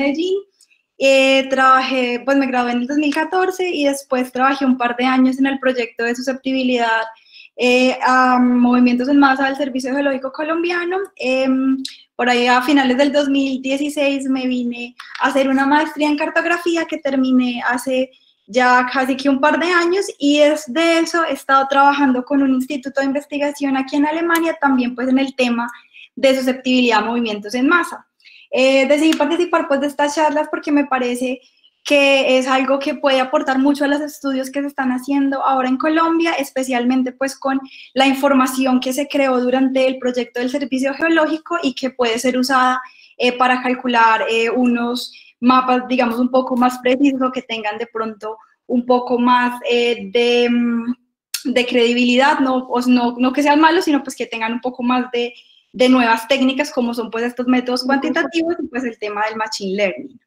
Medellín. Trabajé, pues me gradué en el 2014 y después trabajé un par de años en el proyecto de susceptibilidad a movimientos en masa del Servicio Geológico Colombiano. Por ahí a finales del 2016 me vine a hacer una maestría en cartografía que terminé hace ya casi que un par de años, y desde eso he estado trabajando con un instituto de investigación aquí en Alemania, también pues en el tema de susceptibilidad a movimientos en masa. Decidí participar pues de estas charlas porque me parece que es algo que puede aportar mucho a los estudios que se están haciendo ahora en Colombia, especialmente pues con la información que se creó durante el proyecto del Servicio Geológico y que puede ser usada para calcular unos mapas, digamos, un poco más precisos o que tengan de pronto un poco más de credibilidad, no que sean malos, sino pues que tengan un poco más de nuevas técnicas como son pues estos métodos cuantitativos y pues el tema del machine learning.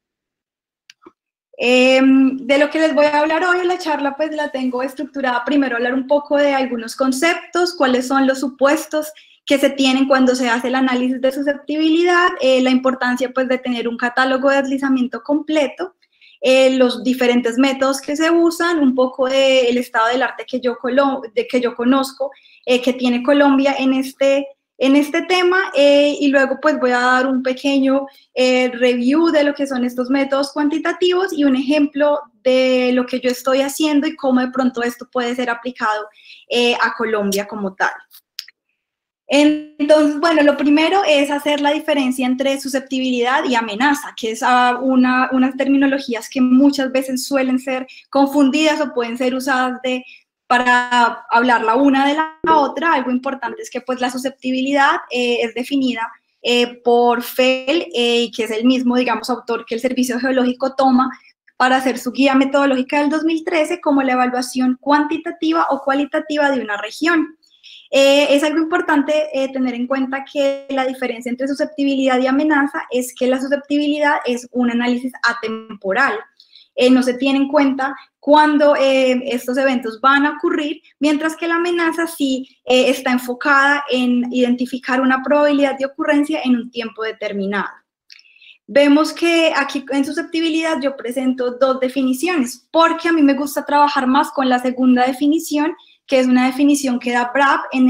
De lo que les voy a hablar hoy en la charla, pues la tengo estructurada, primero hablar un poco de algunos conceptos, cuáles son los supuestos que se tienen cuando se hace el análisis de susceptibilidad, la importancia pues de tener un catálogo de deslizamiento completo, los diferentes métodos que se usan, un poco del estado del arte que yo conozco, que tiene Colombia en este tema, y luego pues voy a dar un pequeño review de lo que son estos métodos cuantitativos y un ejemplo de lo que yo estoy haciendo y cómo de pronto esto puede ser aplicado a Colombia como tal. Entonces, bueno, lo primero es hacer la diferencia entre susceptibilidad y amenaza, que es unas terminologías que muchas veces suelen ser confundidas o pueden ser usadas para hablar la una de la otra. Algo importante es que pues la susceptibilidad es definida por Fell, que es el mismo, digamos, autor que el Servicio Geológico toma para hacer su guía metodológica del 2013 como la evaluación cuantitativa o cualitativa de una región. Es algo importante tener en cuenta que la diferencia entre susceptibilidad y amenaza es que la susceptibilidad es un análisis atemporal. No se tiene en cuenta cuándo estos eventos van a ocurrir, mientras que la amenaza sí está enfocada en identificar una probabilidad de ocurrencia en un tiempo determinado. Vemos que aquí en susceptibilidad yo presento dos definiciones, porque a mí me gusta trabajar más con la segunda definición, que es una definición que da Brab en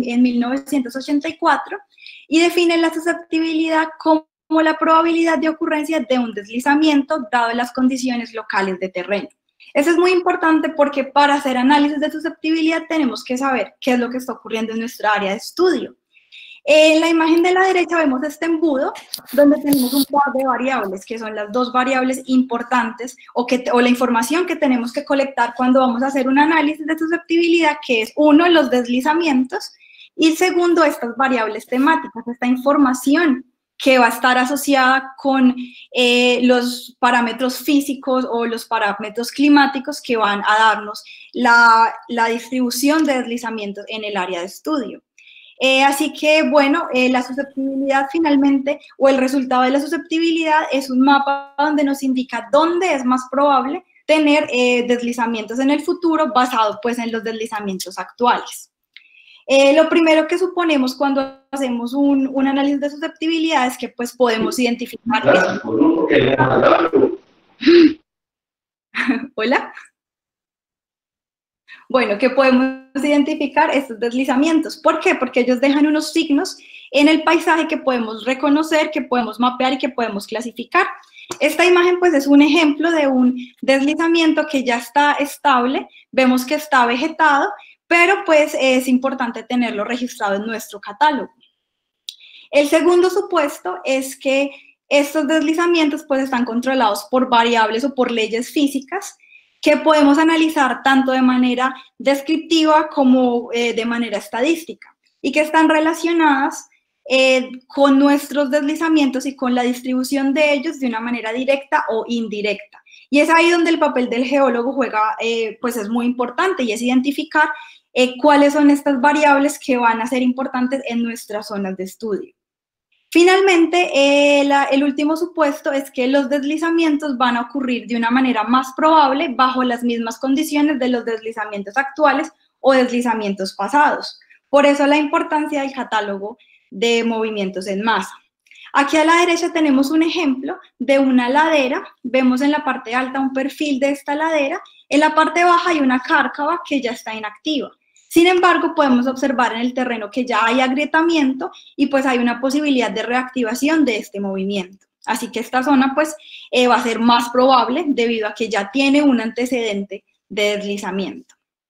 1984, y define la susceptibilidad como la probabilidad de ocurrencia de un deslizamiento dado las condiciones locales de terreno. Eso es muy importante porque para hacer análisis de susceptibilidad tenemos que saber qué es lo que está ocurriendo en nuestra área de estudio. En la imagen de la derecha vemos este embudo donde tenemos un par de variables, que son las dos variables importantes o la información que tenemos que colectar cuando vamos a hacer un análisis de susceptibilidad, que es uno, los deslizamientos, y segundo, estas variables temáticas, esta información que va a estar asociada con los parámetros físicos o los parámetros climáticos que van a darnos la distribución de deslizamientos en el área de estudio. Así que, bueno, la susceptibilidad finalmente, o el resultado de la susceptibilidad, es un mapa donde nos indica dónde es más probable tener deslizamientos en el futuro basado pues en los deslizamientos actuales. Lo primero que suponemos cuando hacemos un análisis de susceptibilidad es que pues podemos identificar... ¿Hola? Bueno, que podemos identificar estos deslizamientos. ¿Por qué? Porque ellos dejan unos signos en el paisaje que podemos reconocer, que podemos mapear y que podemos clasificar. Esta imagen pues es un ejemplo de un deslizamiento que ya está estable, vemos que está vegetado, pero pues es importante tenerlo registrado en nuestro catálogo. El segundo supuesto es que estos deslizamientos pues están controlados por variables o por leyes físicas que podemos analizar tanto de manera descriptiva como de manera estadística y que están relacionadas con nuestros deslizamientos y con la distribución de ellos de una manera directa o indirecta. Y es ahí donde el papel del geólogo juega, pues es muy importante, y es identificar cuáles son estas variables que van a ser importantes en nuestras zonas de estudio. Finalmente, el último supuesto es que los deslizamientos van a ocurrir de una manera más probable bajo las mismas condiciones de los deslizamientos actuales o deslizamientos pasados. Por eso la importancia del catálogo de movimientos en masa. Aquí a la derecha tenemos un ejemplo de una ladera, vemos en la parte alta un perfil de esta ladera, en la parte baja hay una cárcava que ya está inactiva. Sin embargo, podemos observar en el terreno que ya hay agrietamiento y pues hay una posibilidad de reactivación de este movimiento. Así que esta zona pues va a ser más probable debido a que ya tiene un antecedente de deslizamiento.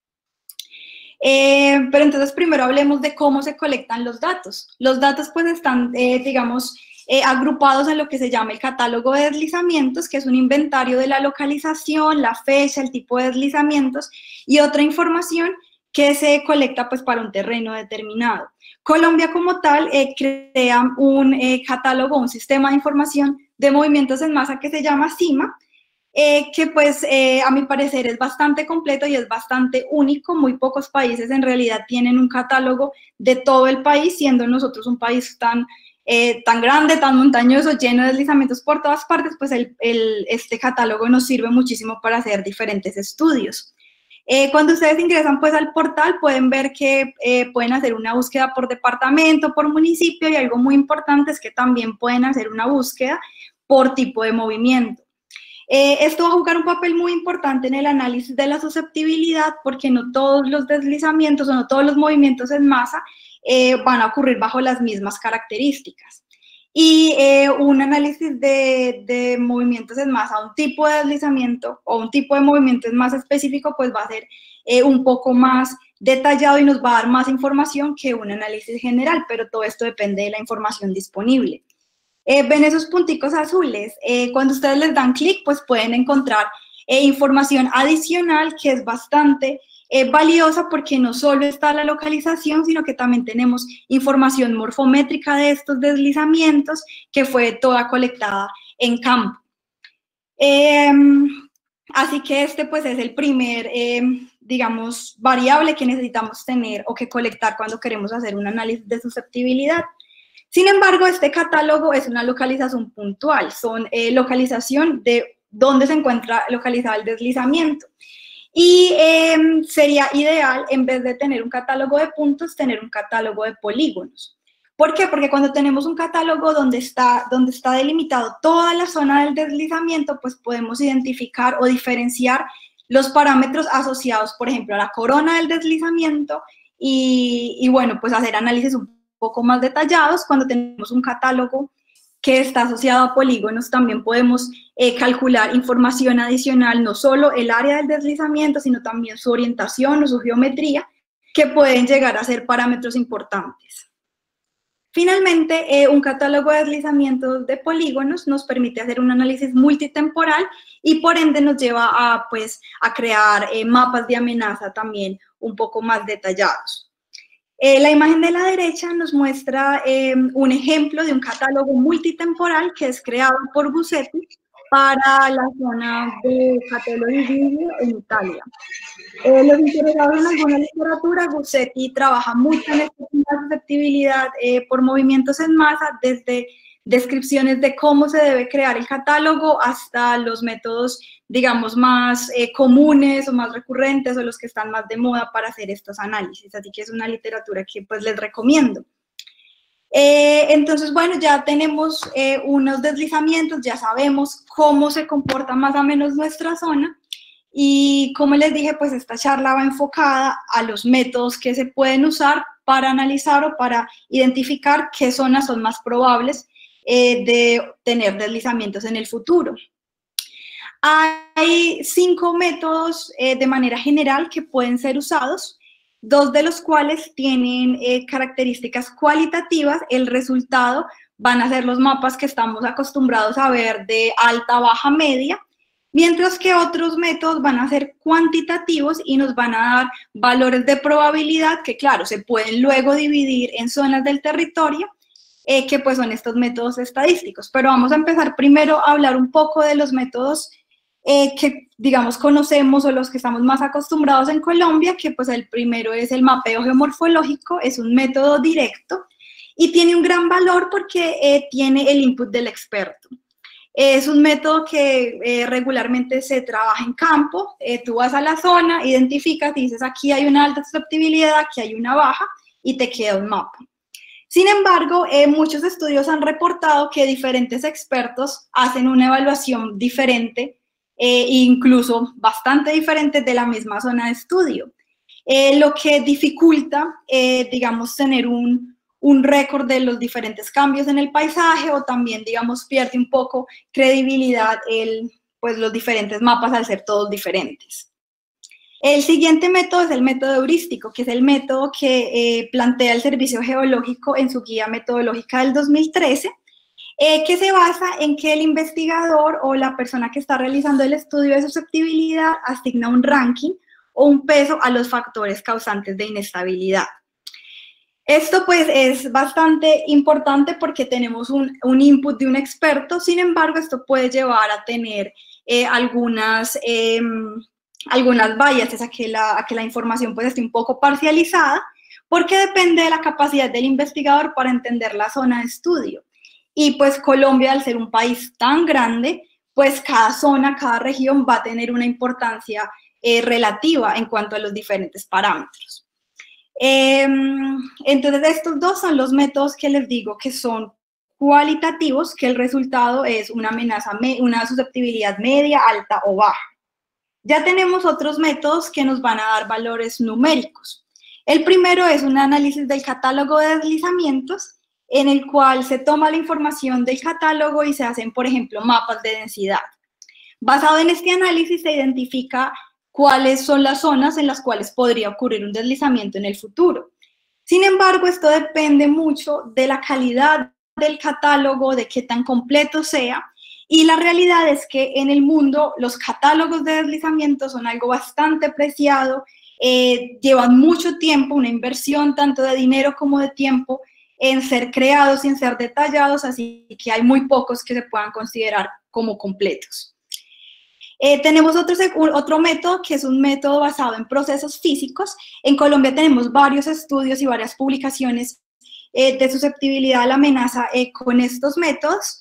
Pero entonces primero hablemos de cómo se colectan los datos. Los datos pues están, digamos, agrupados en lo que se llama el catálogo de deslizamientos, que es un inventario de la localización, la fecha, el tipo de deslizamientos y otra información que se colecta pues para un terreno determinado. Colombia como tal crea un catálogo, un sistema de información de movimientos en masa que se llama CIMA, que pues a mi parecer es bastante completo y es bastante único. Muy pocos países en realidad tienen un catálogo de todo el país, siendo nosotros un país tan grande, tan montañoso, lleno de deslizamientos por todas partes, pues este catálogo nos sirve muchísimo para hacer diferentes estudios. Cuando ustedes ingresan pues al portal pueden ver que pueden hacer una búsqueda por departamento, por municipio, y algo muy importante es que también pueden hacer una búsqueda por tipo de movimiento. Esto va a jugar un papel muy importante en el análisis de la susceptibilidad porque no todos los deslizamientos o no todos los movimientos en masa van a ocurrir bajo las mismas características. Y un análisis de movimientos en masa, un tipo de deslizamiento o un tipo de movimiento en masa específico, pues va a ser un poco más detallado y nos va a dar más información que un análisis general, pero todo esto depende de la información disponible. ¿Ven esos punticos azules? Cuando ustedes les dan clic, pues pueden encontrar información adicional que es bastante valiosa porque no solo está la localización, sino que también tenemos información morfométrica de estos deslizamientos que fue toda colectada en campo. Así que este pues es el primer, digamos, variable que necesitamos tener o que colectar cuando queremos hacer un análisis de susceptibilidad. Sin embargo, este catálogo es una localización puntual, son localización de dónde se encuentra localizado el deslizamiento. Y sería ideal, en vez de tener un catálogo de puntos, tener un catálogo de polígonos. ¿Por qué? Porque cuando tenemos un catálogo donde está delimitado toda la zona del deslizamiento, pues podemos identificar o diferenciar los parámetros asociados, por ejemplo, a la corona del deslizamiento y bueno, pues hacer análisis un poco más detallados. Cuando tenemos un catálogo que está asociado a polígonos, también podemos calcular información adicional, no solo el área del deslizamiento, sino también su orientación o su geometría, que pueden llegar a ser parámetros importantes. Finalmente, un catálogo de deslizamientos de polígonos nos permite hacer un análisis multitemporal y por ende nos lleva a crear mapas de amenaza también un poco más detallados. La imagen de la derecha nos muestra un ejemplo de un catálogo multitemporal que es creado por Gussetti para la zona de Catello di Vivio en Italia. Los interesados en alguna literatura, Gussetti trabaja mucho en esta susceptibilidad por movimientos en masa, desde descripciones de cómo se debe crear el catálogo hasta los métodos, digamos, más comunes o más recurrentes o los que están más de moda para hacer estos análisis. Así que es una literatura que pues les recomiendo. Entonces, bueno, ya tenemos unos deslizamientos, ya sabemos cómo se comporta más o menos nuestra zona y como les dije, pues esta charla va enfocada a los métodos que se pueden usar para analizar o para identificar qué zonas son más probables de tener deslizamientos en el futuro. Hay 5 métodos de manera general que pueden ser usados, 2 de los cuales tienen características cualitativas. El resultado van a ser los mapas que estamos acostumbrados a ver de alta, baja, media, mientras que otros métodos van a ser cuantitativos y nos van a dar valores de probabilidad que, claro, se pueden luego dividir en zonas del territorio, que pues son estos métodos estadísticos. Pero vamos a empezar primero a hablar un poco de los métodos que, digamos, conocemos o los que estamos más acostumbrados en Colombia, que pues el primero es el mapeo geomorfológico, es un método directo y tiene un gran valor porque tiene el input del experto. Es un método que regularmente se trabaja en campo, tú vas a la zona, identificas y dices aquí hay una alta susceptibilidad, aquí hay una baja y te queda un mapa. Sin embargo, muchos estudios han reportado que diferentes expertos hacen una evaluación diferente, incluso bastante diferente de la misma zona de estudio, lo que dificulta, digamos, tener un récord de los diferentes cambios en el paisaje, o también, digamos, pierde un poco credibilidad pues, los diferentes mapas al ser todos diferentes. El siguiente método es el método heurístico, que es el método que plantea el Servicio Geológico en su guía metodológica del 2013, que se basa en que el investigador o la persona que está realizando el estudio de susceptibilidad asigna un ranking o un peso a los factores causantes de inestabilidad. Esto pues es bastante importante porque tenemos un input de un experto. Sin embargo, esto puede llevar a tener algunas biases, a que la información pues esté un poco parcializada, porque depende de la capacidad del investigador para entender la zona de estudio. Y pues Colombia, al ser un país tan grande, pues cada zona, cada región va a tener una importancia relativa en cuanto a los diferentes parámetros. Entonces, estos dos son los métodos que les digo que son cualitativos, que el resultado es una susceptibilidad media, alta o baja. Ya tenemos otros métodos que nos van a dar valores numéricos. El primero es un análisis del catálogo de deslizamientos, en el cual se toma la información del catálogo y se hacen, por ejemplo, mapas de densidad. Basado en este análisis se identifica cuáles son las zonas en las cuales podría ocurrir un deslizamiento en el futuro. Sin embargo, esto depende mucho de la calidad del catálogo, de qué tan completo sea, y la realidad es que en el mundo los catálogos de deslizamiento son algo bastante preciado, llevan mucho tiempo, una inversión tanto de dinero como de tiempo en ser creados y en ser detallados, así que hay muy pocos que se puedan considerar como completos. Tenemos otro método, que es un método basado en procesos físicos. En Colombia tenemos varios estudios y varias publicaciones de susceptibilidad a la amenaza con estos métodos.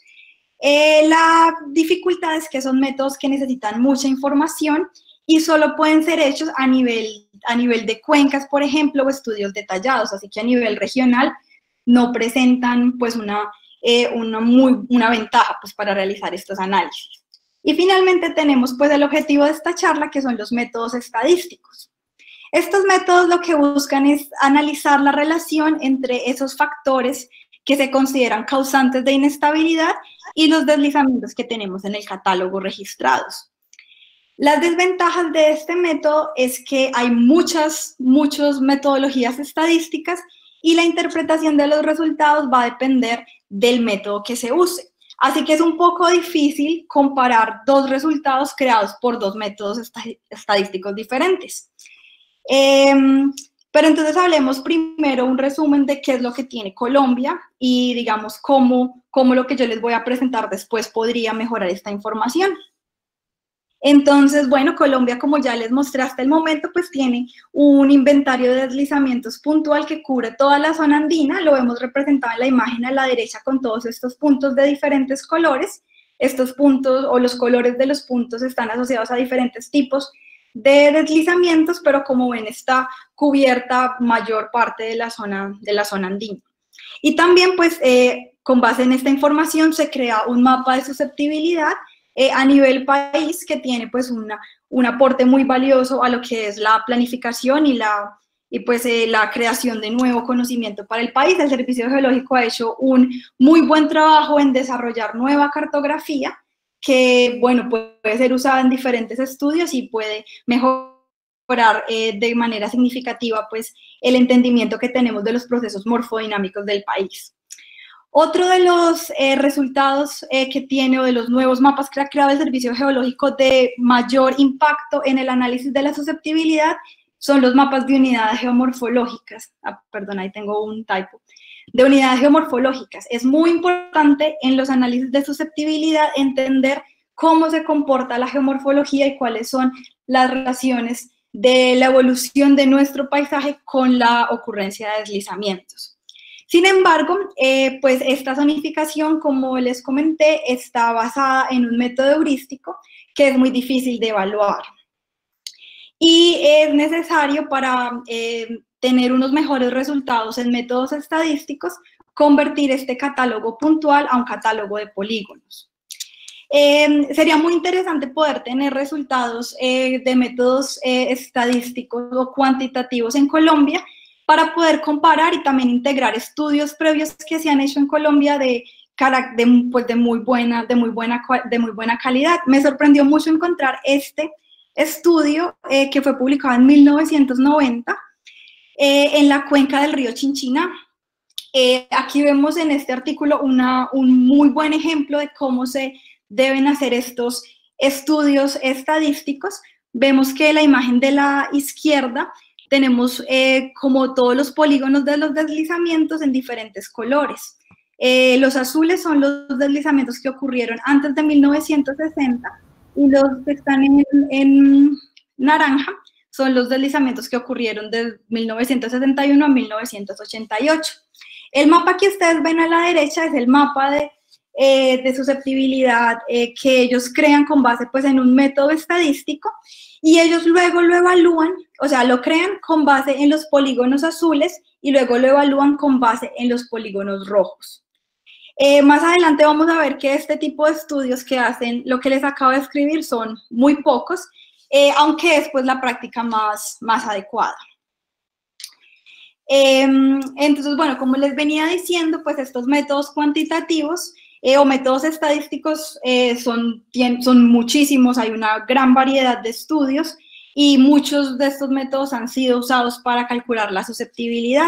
La dificultad es que son métodos que necesitan mucha información y solo pueden ser hechos a nivel de cuencas, por ejemplo, o estudios detallados, así que a nivel regional no presentan pues una ventaja pues, para realizar estos análisis. Y finalmente tenemos pues el objetivo de esta charla, que son los métodos estadísticos. Estos métodos lo que buscan es analizar la relación entre esos factores que se consideran causantes de inestabilidad y los deslizamientos que tenemos en el catálogo registrados. Las desventajas de este método es que hay muchas metodologías estadísticas y la interpretación de los resultados va a depender del método que se use. Así que es un poco difícil comparar dos resultados creados por dos métodos estadísticos diferentes. Pero entonces hablemos primero un resumen de qué es lo que tiene Colombia y digamos cómo lo que yo les voy a presentar después podría mejorar esta información. Entonces, bueno, Colombia, como ya les mostré hasta el momento, pues tiene un inventario de deslizamientos puntual que cubre toda la zona andina. Lo vemos representado en la imagen a la derecha con todos estos puntos de diferentes colores. Estos puntos o los colores de los puntos están asociados a diferentes tipos de deslizamientos, pero como ven está cubierta mayor parte de la zona andina. Y también, pues, con base en esta información se crea un mapa de susceptibilidad a nivel país, que tiene pues un aporte muy valioso a lo que es la planificación y la creación de nuevo conocimiento para el país. El Servicio Geológico ha hecho un muy buen trabajo en desarrollar nueva cartografía que, bueno, puede ser usada en diferentes estudios y puede mejorar de manera significativa pues el entendimiento que tenemos de los procesos morfodinámicos del país. Otro de los resultados que tiene, o de los nuevos mapas que ha creado el Servicio Geológico de mayor impacto en el análisis de la susceptibilidad, son los mapas de unidades geomorfológicas. Perdón, ahí tengo un typo. De unidades geomorfológicas. Es muy importante en los análisis de susceptibilidad entender cómo se comporta la geomorfología y cuáles son las relaciones de la evolución de nuestro paisaje con la ocurrencia de deslizamientos. Sin embargo, pues esta zonificación, como les comenté, está basada en un método heurístico que es muy difícil de evaluar. Y es necesario para tener unos mejores resultados en métodos estadísticos, convertir este catálogo puntual a un catálogo de polígonos. Sería muy interesante poder tener resultados de métodos estadísticos o cuantitativos en Colombia para poder comparar y también integrar estudios previos que se han hecho en Colombia de muy buena calidad. Me sorprendió mucho encontrar este estudio que fue publicado en 1990 en la cuenca del río Chinchiná. Aquí vemos en este artículo un muy buen ejemplo de cómo se deben hacer estos estudios estadísticos. Vemos que la imagen de la izquierda tenemos como todos los polígonos de los deslizamientos en diferentes colores. Los azules son los deslizamientos que ocurrieron antes de 1960 y los que están en naranja son los deslizamientos que ocurrieron de 1971 a 1988. El mapa que ustedes ven a la derecha es el mapa de susceptibilidad que ellos crean con base pues, en un método estadístico y ellos luego lo evalúan, o sea, lo crean con base en los polígonos azules y luego lo evalúan con base en los polígonos rojos. Más adelante vamos a ver que este tipo de estudios que hacen lo que les acabo de escribir son muy pocos, aunque es pues la práctica más adecuada. Entonces, bueno, como les venía diciendo, pues estos métodos cuantitativos o métodos estadísticos son muchísimos, hay una gran variedad de estudios y muchos de estos métodos han sido usados para calcular la susceptibilidad.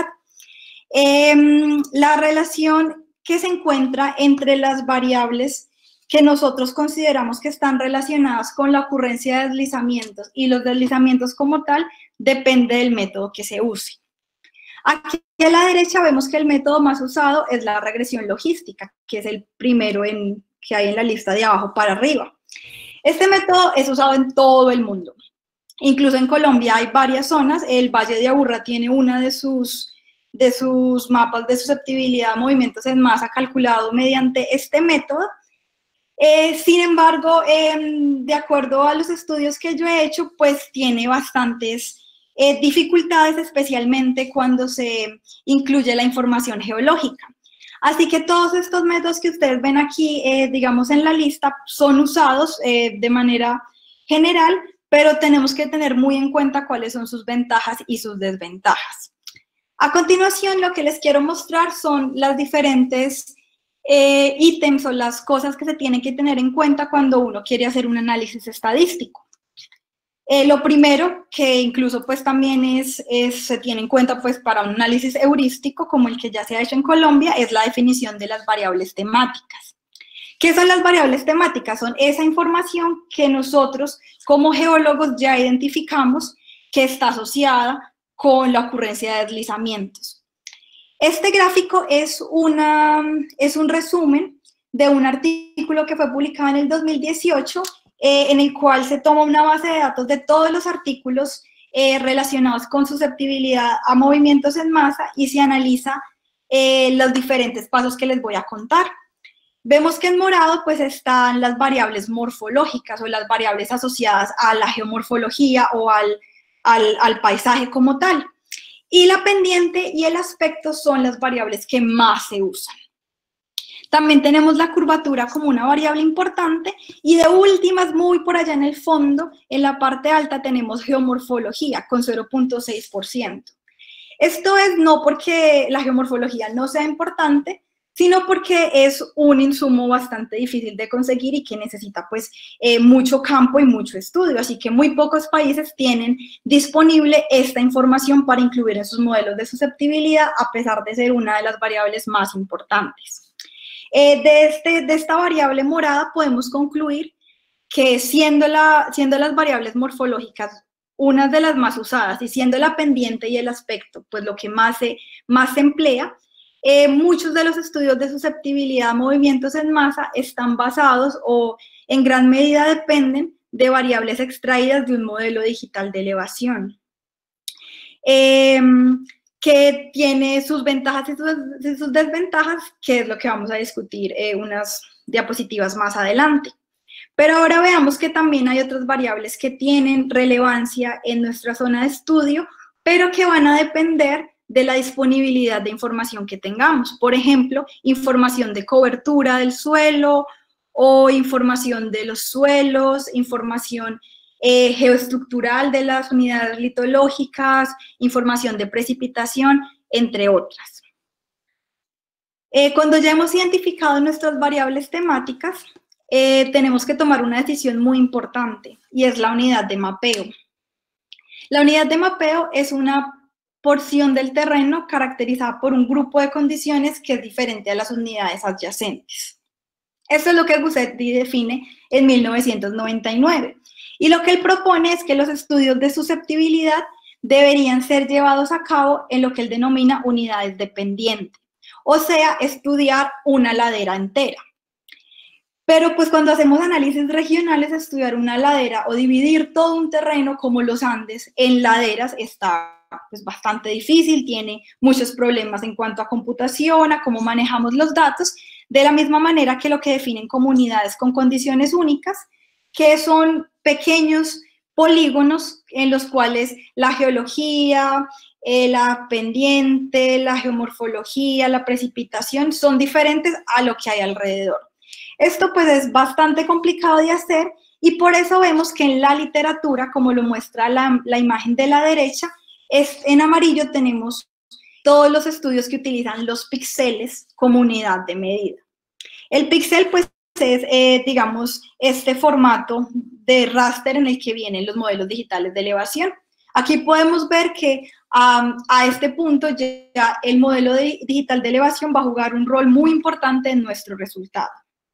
La relación que se encuentra entre las variables que nosotros consideramos que están relacionadas con la ocurrencia de deslizamientos y los deslizamientos como tal depende del método que se use. Aquí a la derecha vemos que el método más usado es la regresión logística, que es el primero que hay en la lista de abajo para arriba. Este método es usado en todo el mundo. Incluso en Colombia hay varias zonas. El Valle de Aburrá tiene una de sus mapas de susceptibilidad a movimientos en masa calculado mediante este método. Sin embargo, de acuerdo a los estudios que yo he hecho, pues tiene bastantes dificultades, especialmente cuando se incluye la información geológica. Así que todos estos métodos que ustedes ven aquí, digamos en la lista, son usados de manera general, pero tenemos que tener muy en cuenta cuáles son sus ventajas y sus desventajas. A continuación, lo que les quiero mostrar son las diferentes ítems o las cosas que se tienen que tener en cuenta cuando uno quiere hacer un análisis estadístico. Lo primero, que incluso pues también se tiene en cuenta pues para un análisis heurístico como el que ya se ha hecho en Colombia, es la definición de las variables temáticas. ¿Qué son las variables temáticas? Son esa información que nosotros como geólogos ya identificamos que está asociada con la ocurrencia de deslizamientos. Este gráfico es un resumen de un artículo que fue publicado en el 2018 en el cual se toma una base de datos de todos los artículos relacionados con susceptibilidad a movimientos en masa y se analiza los diferentes pasos que les voy a contar. Vemos que en morado pues están las variables morfológicas o las variables asociadas a la geomorfología o al paisaje como tal. Y la pendiente y el aspecto son las variables que más se usan. También tenemos la curvatura como una variable importante y de últimas, muy por allá en el fondo, en la parte alta tenemos geomorfología con 0.6%. Esto es no porque la geomorfología no sea importante, sino porque es un insumo bastante difícil de conseguir y que necesita pues mucho campo y mucho estudio, así que muy pocos países tienen disponible esta información para incluir en sus modelos de susceptibilidad, a pesar de ser una de las variables más importantes. De esta variable morada podemos concluir que siendo las variables morfológicas unas de las más usadas y siendo la pendiente y el aspecto pues lo que más se emplea, muchos de los estudios de susceptibilidad a movimientos en masa están basados o en gran medida dependen de variables extraídas de un modelo digital de elevación. Que tiene sus ventajas y sus desventajas, que es lo que vamos a discutir unas diapositivas más adelante. Pero ahora veamos que también hay otras variables que tienen relevancia en nuestra zona de estudio, pero que van a depender de la disponibilidad de información que tengamos. Por ejemplo, información de cobertura del suelo o información de los suelos, información geoestructural de las unidades litológicas, información de precipitación, entre otras. Cuando ya hemos identificado nuestras variables temáticas, tenemos que tomar una decisión muy importante y es la unidad de mapeo. La unidad de mapeo es una porción del terreno caracterizada por un grupo de condiciones que es diferente a las unidades adyacentes. Eso es lo que Gussetti define en 1999. Y lo que él propone es que los estudios de susceptibilidad deberían ser llevados a cabo en lo que él denomina unidades dependientes, o sea, estudiar una ladera entera. Pero pues cuando hacemos análisis regionales, estudiar una ladera o dividir todo un terreno como los Andes en laderas está pues bastante difícil, tiene muchos problemas en cuanto a computación, a cómo manejamos los datos, de la misma manera que lo que definen como unidades con condiciones únicas, que son pequeños polígonos en los cuales la geología, la pendiente, la geomorfología, la precipitación son diferentes a lo que hay alrededor. Esto pues es bastante complicado de hacer y por eso vemos que en la literatura, como lo muestra la imagen de la derecha, en amarillo tenemos todos los estudios que utilizan los píxeles como unidad de medida. El píxel pues es, digamos, este formato de raster en el que vienen los modelos digitales de elevación. Aquí podemos ver que a este punto ya el modelo digital de elevación va a jugar un rol muy importante en nuestro resultado.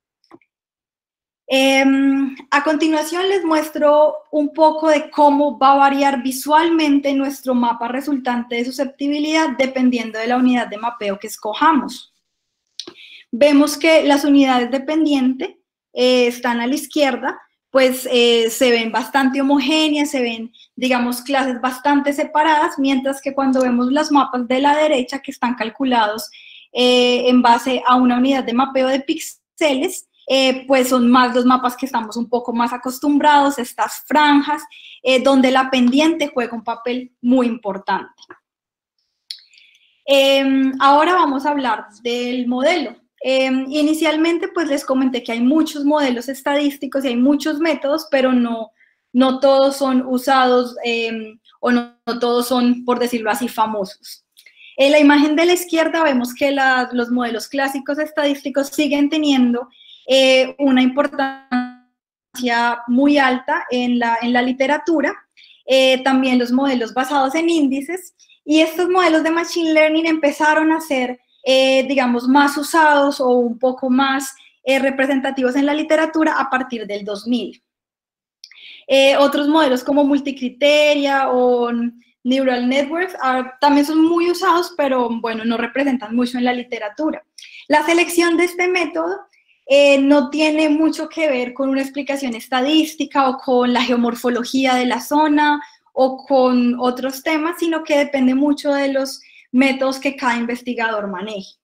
A continuación les muestro un poco de cómo va a variar visualmente nuestro mapa resultante de susceptibilidad dependiendo de la unidad de mapeo que escojamos. Vemos que las unidades dependientes están a la izquierda, pues se ven bastante homogéneas, se ven, digamos, clases bastante separadas, mientras que cuando vemos los mapas de la derecha que están calculados en base a una unidad de mapeo de píxeles, pues son más los mapas que estamos un poco más acostumbrados, estas franjas, donde la pendiente juega un papel muy importante. Ahora vamos a hablar del modelo. Inicialmente pues les comenté que hay muchos modelos estadísticos y hay muchos métodos, pero no todos son usados o no todos son, por decirlo así, famosos. En la imagen de la izquierda vemos que los modelos clásicos estadísticos siguen teniendo una importancia muy alta en la literatura, también los modelos basados en índices, y estos modelos de Machine Learning empezaron a ser, digamos, más usados o un poco más representativos en la literatura a partir del 2000. Otros modelos como multicriteria o neural networks también son muy usados, pero bueno, no representan mucho en la literatura. La selección de este método no tiene mucho que ver con una explicación estadística o con la geomorfología de la zona o con otros temas, sino que depende mucho de los métodos que cada investigador maneje.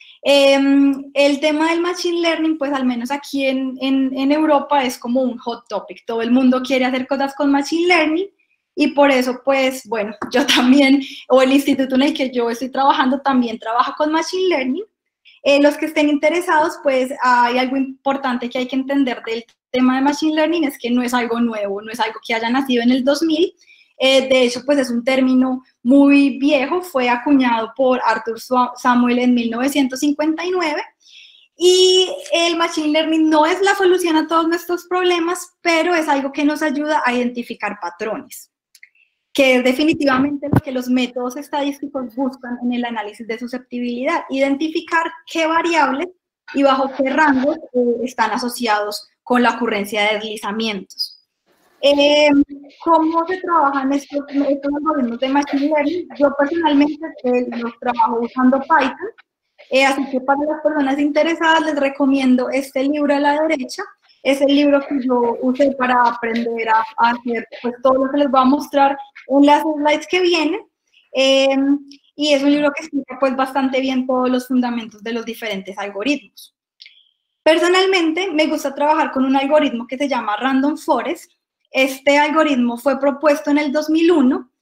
El tema del Machine Learning, pues al menos aquí en Europa es como un hot topic. Todo el mundo quiere hacer cosas con Machine Learning y por eso, pues, bueno, yo también, o el instituto en el que yo estoy trabajando también trabaja con Machine Learning. Los que estén interesados, pues hay algo importante que hay que entender del tema de Machine Learning, es que no es algo nuevo, no es algo que haya nacido en el 2000, de hecho, pues es un término muy viejo, fue acuñado por Arthur Samuel en 1959, y el Machine Learning no es la solución a todos nuestros problemas, pero es algo que nos ayuda a identificar patrones, que es definitivamente lo que los métodos estadísticos buscan en el análisis de susceptibilidad, identificar qué variables y bajo qué rangos están asociados con la ocurrencia de deslizamientos. ¿Cómo se trabajan estos algoritmos de Machine Learning? Yo personalmente los trabajo usando Python, así que para las personas interesadas les recomiendo este libro a la derecha. Es el libro que yo usé para aprender a hacer pues, todo lo que les voy a mostrar en las slides que vienen. Y es un libro que explica pues, bastante bien todos los fundamentos de los diferentes algoritmos. Personalmente, me gusta trabajar con un algoritmo que se llama Random Forest. Este algoritmo fue propuesto en el 2001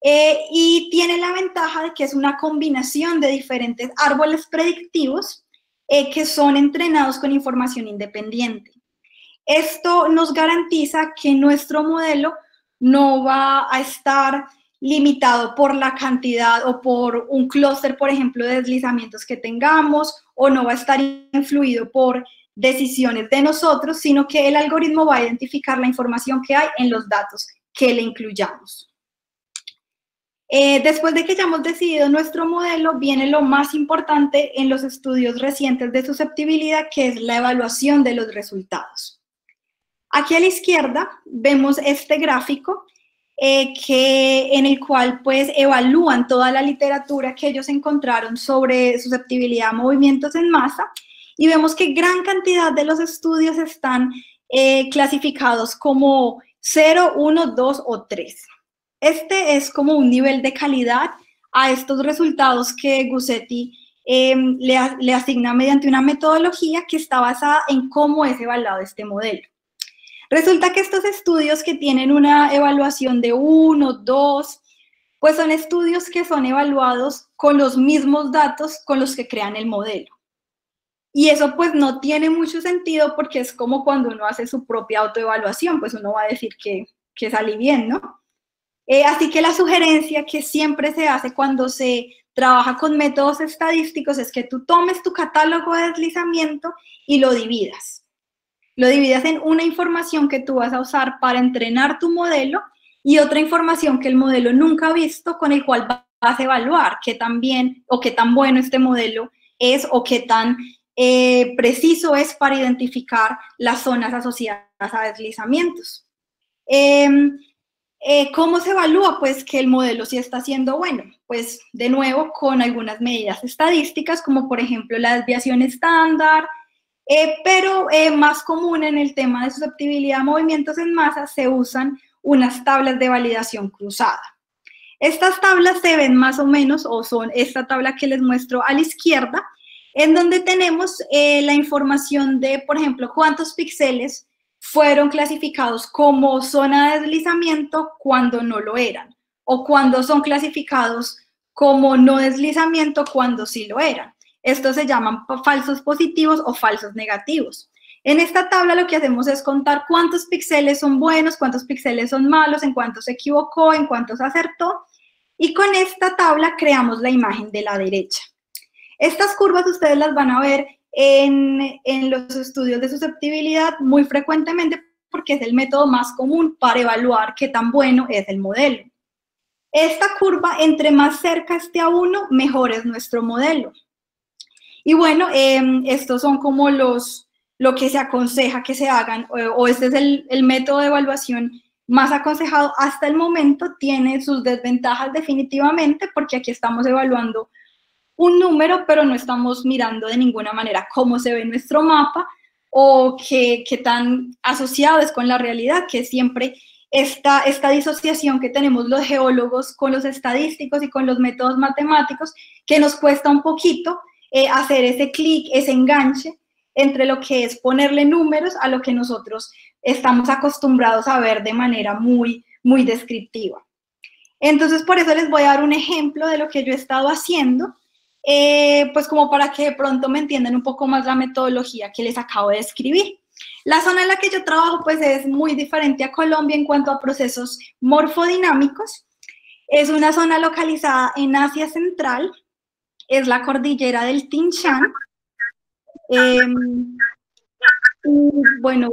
y tiene la ventaja de que es una combinación de diferentes árboles predictivos que son entrenados con información independiente. Esto nos garantiza que nuestro modelo no va a estar limitado por la cantidad o por un clúster, por ejemplo, de deslizamientos que tengamos, o no va a estar influido por decisiones de nosotros, sino que el algoritmo va a identificar la información que hay en los datos que le incluyamos. Después de que ya hemos decidido nuestro modelo, viene lo más importante en los estudios recientes de susceptibilidad, que es la evaluación de los resultados. Aquí a la izquierda vemos este gráfico en el cual pues evalúan toda la literatura que ellos encontraron sobre susceptibilidad a movimientos en masa, y vemos que gran cantidad de los estudios están clasificados como 0, 1, 2 o 3. Este es como un nivel de calidad a estos resultados que Gussetti le asigna mediante una metodología que está basada en cómo es evaluado este modelo. Resulta que estos estudios que tienen una evaluación de 1, 2, pues son estudios que son evaluados con los mismos datos con los que crean el modelo. Y eso pues no tiene mucho sentido, porque es como cuando uno hace su propia autoevaluación, pues uno va a decir que salí bien, ¿no? Así que la sugerencia que siempre se hace cuando se trabaja con métodos estadísticos es que tú tomes tu catálogo de deslizamiento y lo dividas. Lo dividas en una información que tú vas a usar para entrenar tu modelo y otra información que el modelo nunca ha visto, con el cual vas a evaluar qué tan bien o qué tan bueno este modelo es, o qué tan preciso es para identificar las zonas asociadas a deslizamientos. ¿Cómo se evalúa? Pues que el modelo sí está siendo bueno. Pues de nuevo con algunas medidas estadísticas, como por ejemplo la desviación estándar, pero más común en el tema de susceptibilidad a movimientos en masa se usan unas tablas de validación cruzada. Estas tablas se ven más o menos, o son esta tabla que les muestro a la izquierda, en donde tenemos la información de, por ejemplo, cuántos píxeles fueron clasificados como zona de deslizamiento cuando no lo eran, o cuando son clasificados como no deslizamiento cuando sí lo eran. Estos se llaman falsos positivos o falsos negativos. En esta tabla lo que hacemos es contar cuántos píxeles son buenos, cuántos píxeles son malos, en cuántos se equivocó, en cuántos acertó, y con esta tabla creamos la imagen de la derecha. Estas curvas ustedes las van a ver en los estudios de susceptibilidad muy frecuentemente, porque es el método más común para evaluar qué tan bueno es el modelo. Esta curva, entre más cerca esté a 1, mejor es nuestro modelo. Y bueno, estos son como lo que se aconseja que se hagan, o este es el método de evaluación más aconsejado hasta el momento. Tiene sus desventajas definitivamente, porque aquí estamos evaluando un número, pero no estamos mirando de ninguna manera cómo se ve nuestro mapa o qué tan asociado es con la realidad, que siempre esta disociación que tenemos los geólogos con los estadísticos y con los métodos matemáticos, que nos cuesta un poquito hacer ese clic, ese enganche entre lo que es ponerle números a lo que nosotros estamos acostumbrados a ver de manera muy, muy descriptiva. Entonces, por eso les voy a dar un ejemplo de lo que yo he estado haciendo, pues como para que de pronto me entiendan un poco más la metodología que les acabo de describir. La zona en la que yo trabajo pues es muy diferente a Colombia en cuanto a procesos morfodinámicos. Es una zona localizada en Asia Central, es la cordillera del Tian Shan. Bueno,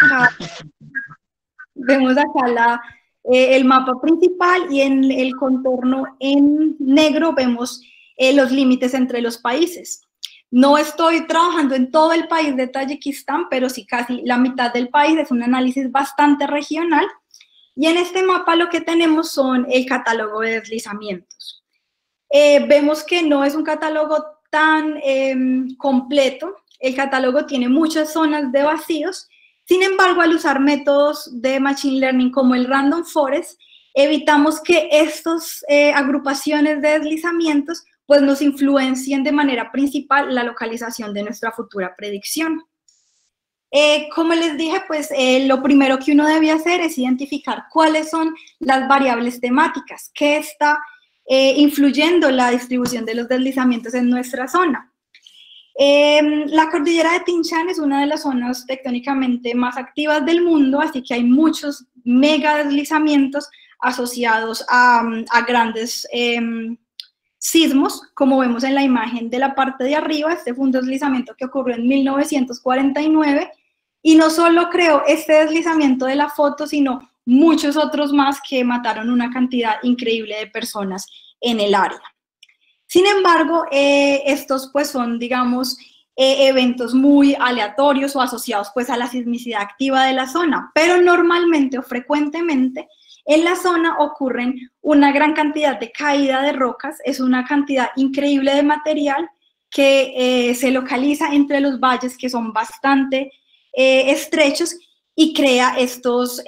vemos acá el mapa principal, y en el contorno en negro vemos los límites entre los países. No estoy trabajando en todo el país de Tayikistán, pero sí casi la mitad del país. Es un análisis bastante regional. Y en este mapa lo que tenemos son el catálogo de deslizamientos. Vemos que no es un catálogo tan completo. El catálogo tiene muchas zonas de vacíos. Sin embargo, al usar métodos de Machine Learning como el Random Forest, evitamos que estas agrupaciones de deslizamientos pues nos influencien de manera principal la localización de nuestra futura predicción. Como les dije, pues lo primero que uno debe hacer es identificar cuáles son las variables temáticas que está influyendo la distribución de los deslizamientos en nuestra zona. La cordillera de Tian Shan es una de las zonas tectónicamente más activas del mundo, así que hay muchos mega deslizamientos asociados a grandes sismos, como vemos en la imagen de la parte de arriba. Este fue un deslizamiento que ocurrió en 1949 y no solo creó este deslizamiento de la foto, sino muchos otros más que mataron una cantidad increíble de personas en el área. Sin embargo, estos pues son, digamos, eventos muy aleatorios o asociados pues a la sismicidad activa de la zona, pero normalmente o frecuentemente en la zona ocurren una gran cantidad de caída de rocas, es una cantidad increíble de material que se localiza entre los valles que son bastante estrechos y crea estos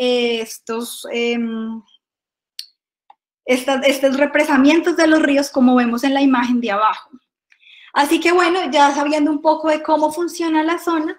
represamientos de los ríos como vemos en la imagen de abajo. Así que bueno, ya sabiendo un poco de cómo funciona la zona,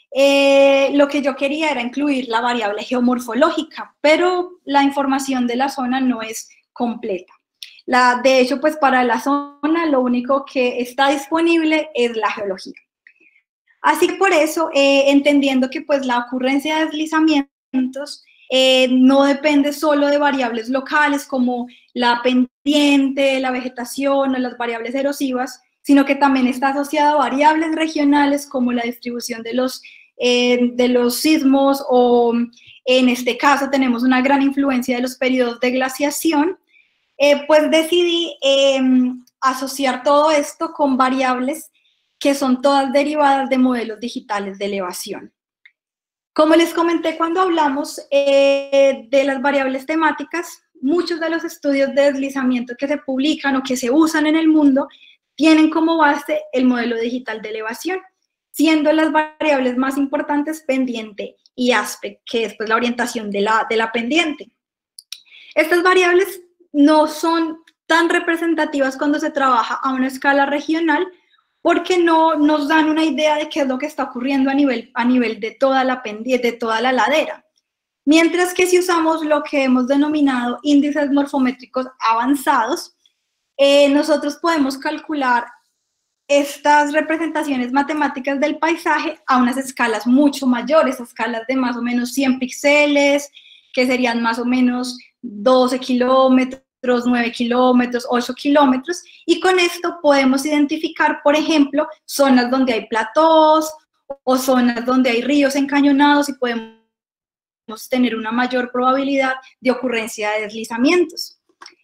lo que yo quería era incluir la variable geomorfológica, pero la información de la zona no es completa. De hecho, pues para la zona lo único que está disponible es la geología. Así que por eso, entendiendo que pues la ocurrencia de deslizamientos no depende solo de variables locales como la pendiente, la vegetación o las variables erosivas, sino que también está asociada a variables regionales como la distribución de los sismos, o en este caso tenemos una gran influencia de los periodos de glaciación. Pues decidí asociar todo esto con variables que son todas derivadas de modelos digitales de elevación. Como les comenté cuando hablamos de las variables temáticas, muchos de los estudios de deslizamiento que se publican o que se usan en el mundo tienen como base el modelo digital de elevación, siendo las variables más importantes pendiente y aspect, que es pues la orientación de la pendiente. Estas variables no son tan representativas cuando se trabaja a una escala regional, porque no nos dan una idea de qué es lo que está ocurriendo a nivel de toda la pendiente, de toda la ladera. Mientras que si usamos lo que hemos denominado índices morfométricos avanzados, nosotros podemos calcular estas representaciones matemáticas del paisaje a unas escalas mucho mayores, escalas de más o menos 100 píxeles, que serían más o menos 12 kilómetros, 9 kilómetros, 8 kilómetros, y con esto podemos identificar, por ejemplo, zonas donde hay platós o zonas donde hay ríos encañonados y podemos tener una mayor probabilidad de ocurrencia de deslizamientos.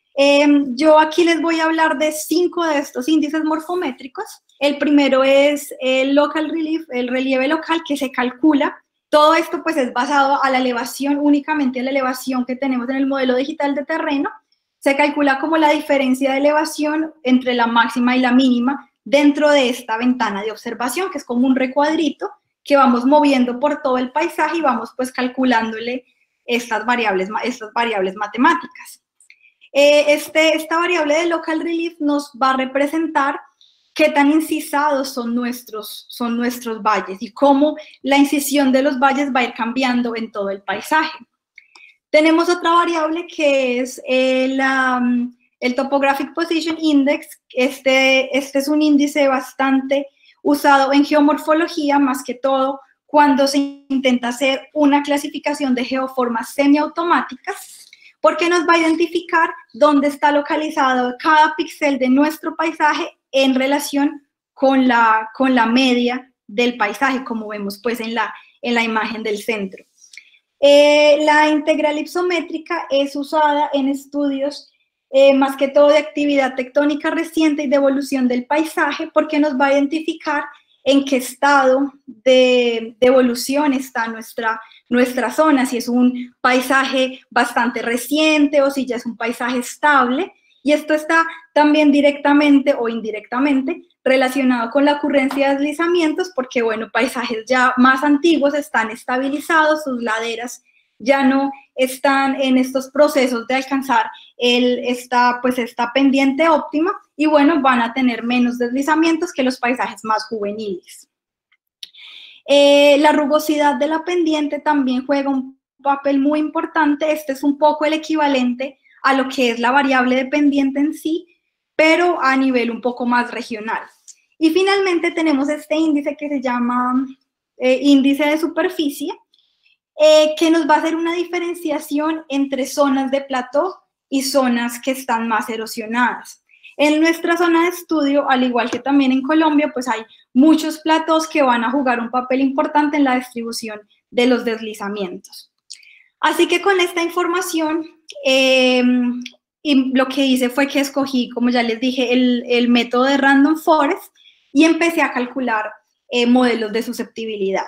Yo aquí les voy a hablar de 5 de estos índices morfométricos. El primero es el local relief, el relieve local, que se calcula. Todo esto pues es basado a la elevación, únicamente a la elevación que tenemos en el modelo digital de terreno. Se calcula como la diferencia de elevación entre la máxima y la mínima dentro de esta ventana de observación, que es como un recuadrito que vamos moviendo por todo el paisaje y vamos pues calculándole estas variables matemáticas. Esta variable de local relief nos va a representar qué tan incisados son nuestros valles y cómo la incisión de los valles va a ir cambiando en todo el paisaje. Tenemos otra variable que es el Topographic Position Index. Este es un índice bastante usado en geomorfología, más que todo cuando se intenta hacer una clasificación de geoformas semiautomáticas, porque nos va a identificar dónde está localizado cada píxel de nuestro paisaje en relación con la media del paisaje, como vemos pues en la imagen del centro. La integral ipsométrica es usada en estudios más que todo de actividad tectónica reciente y de evolución del paisaje, porque nos va a identificar en qué estado de evolución está nuestra zona, si es un paisaje bastante reciente o si ya es un paisaje estable, y esto está también directamente o indirectamente relacionado con la ocurrencia de deslizamientos, porque bueno, paisajes ya más antiguos están estabilizados, sus laderas ya no están en estos procesos de alcanzar esta pendiente óptima, y bueno, van a tener menos deslizamientos que los paisajes más juveniles. La rugosidad de la pendiente también juega un papel muy importante. Este es un poco el equivalente a lo que es la variable de pendiente en sí, pero a nivel un poco más regional. Y finalmente tenemos este índice que se llama índice de superficie, que nos va a hacer una diferenciación entre zonas de plató y zonas que están más erosionadas. En nuestra zona de estudio, al igual que también en Colombia, pues hay muchos platós que van a jugar un papel importante en la distribución de los deslizamientos. Así que con esta información, y lo que hice fue que escogí, como ya les dije, el método de Random Forest y empecé a calcular modelos de susceptibilidad.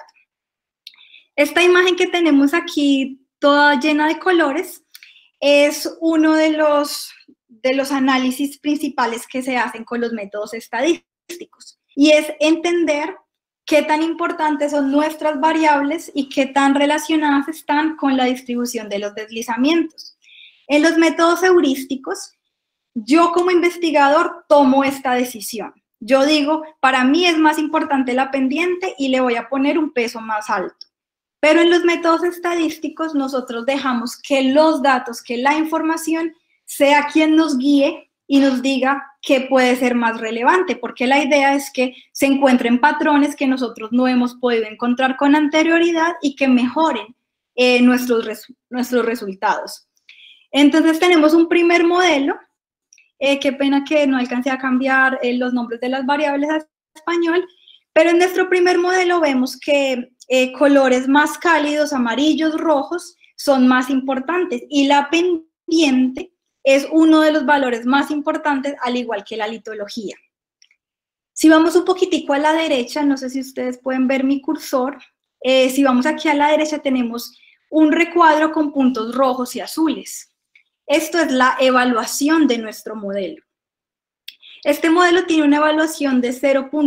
Esta imagen que tenemos aquí, toda llena de colores, es uno de los análisis principales que se hacen con los métodos estadísticos, y es entender qué tan importantes son nuestras variables y qué tan relacionadas están con la distribución de los deslizamientos. En los métodos heurísticos, yo como investigador tomo esta decisión. Yo digo, para mí es más importante la pendiente y le voy a poner un peso más alto. Pero en los métodos estadísticos nosotros dejamos que los datos, que la información sea quien nos guíe y nos diga qué puede ser más relevante, porque la idea es que se encuentren patrones que nosotros no hemos podido encontrar con anterioridad y que mejoren nuestros resultados. Entonces tenemos un primer modelo, qué pena que no alcancé a cambiar los nombres de las variables a español, pero en nuestro primer modelo vemos que colores más cálidos, amarillos, rojos, son más importantes, y la pendiente es uno de los valores más importantes, al igual que la litología. Si vamos un poquitico a la derecha, no sé si ustedes pueden ver mi cursor, si vamos aquí a la derecha tenemos un recuadro con puntos rojos y azules. Esto es la evaluación de nuestro modelo. Este modelo tiene una evaluación de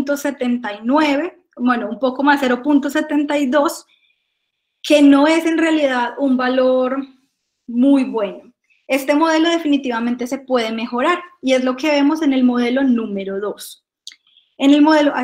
0.79, bueno, un poco más, 0.72, que no es en realidad un valor muy bueno. Este modelo definitivamente se puede mejorar, y es lo que vemos en el modelo número 2. En el modelo,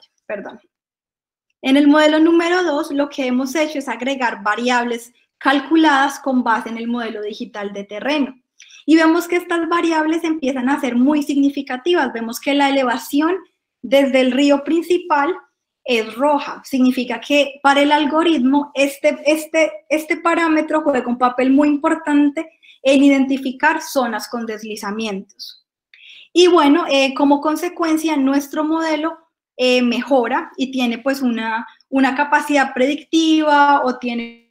En el modelo número 2, lo que hemos hecho es agregar variables calculadas con base en el modelo digital de terreno. Y vemos que estas variables empiezan a ser muy significativas. Vemos que la elevación desde el río principal es roja. Significa que para el algoritmo este parámetro juega un papel muy importante en identificar zonas con deslizamientos. Y bueno, como consecuencia, nuestro modelo mejora y tiene pues una capacidad predictiva, o tiene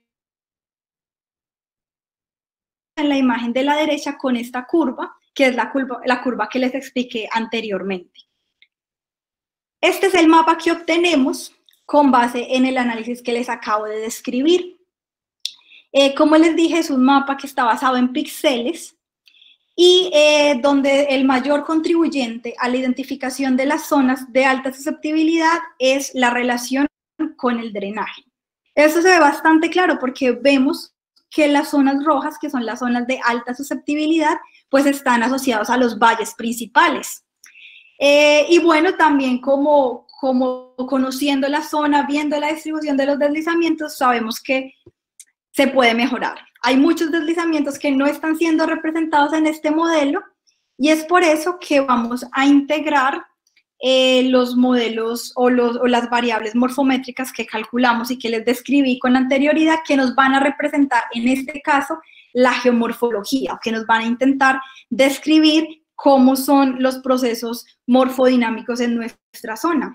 en la imagen de la derecha con esta curva, que es la curva que les expliqué anteriormente. Este es el mapa que obtenemos con base en el análisis que les acabo de describir. Como les dije, es un mapa que está basado en píxeles y donde el mayor contribuyente a la identificación de las zonas de alta susceptibilidad es la relación con el drenaje. Esto se ve bastante claro porque vemos que las zonas rojas, que son las zonas de alta susceptibilidad, pues están asociados a los valles principales. Y bueno, también como conociendo la zona, viendo la distribución de los deslizamientos, sabemos que se puede mejorar. Hay muchos deslizamientos que no están siendo representados en este modelo, y es por eso que vamos a integrar los modelos o las variables morfométricas que calculamos y que les describí con anterioridad, que nos van a representar, en este caso, la geomorfología, que nos van a intentar describir cómo son los procesos morfodinámicos en nuestra zona.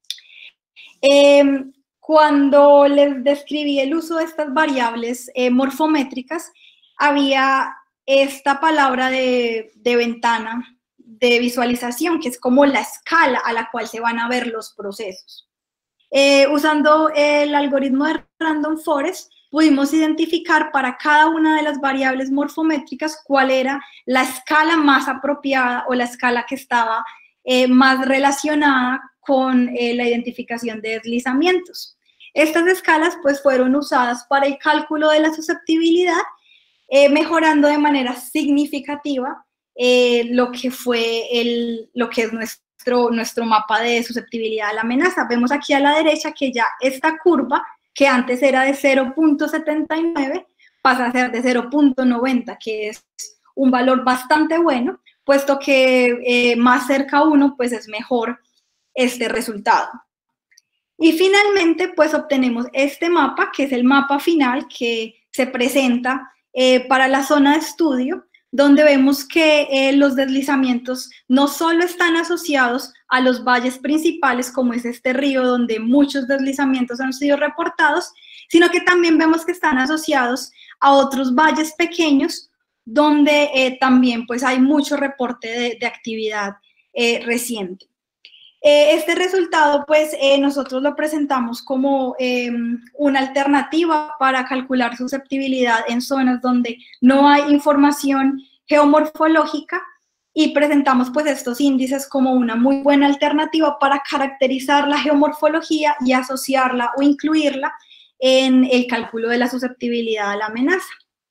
Cuando les describí el uso de estas variables morfométricas, había esta palabra de ventana de visualización, que es como la escala a la cual se van a ver los procesos. Usando el algoritmo de Random Forest, pudimos identificar para cada una de las variables morfométricas cuál era la escala más apropiada o la escala que estaba más relacionada con la identificación de deslizamientos. Estas escalas pues fueron usadas para el cálculo de la susceptibilidad, mejorando de manera significativa lo que es nuestro mapa de susceptibilidad a la amenaza. Vemos aquí a la derecha que ya esta curva, que antes era de 0.79, pasa a ser de 0.90, que es un valor bastante bueno, puesto que más cerca a 1, pues es mejor este resultado. Y finalmente, pues obtenemos este mapa, que es el mapa final que se presenta para la zona de estudio, donde vemos que los deslizamientos no solo están asociados a los valles principales, como es este río donde muchos deslizamientos han sido reportados, sino que también vemos que están asociados a otros valles pequeños, donde también pues hay mucho reporte de actividad reciente. Este resultado, pues, nosotros lo presentamos como una alternativa para calcular susceptibilidad en zonas donde no hay información geomorfológica, y presentamos, pues, estos índices como una muy buena alternativa para caracterizar la geomorfología y asociarla o incluirla en el cálculo de la susceptibilidad a la amenaza.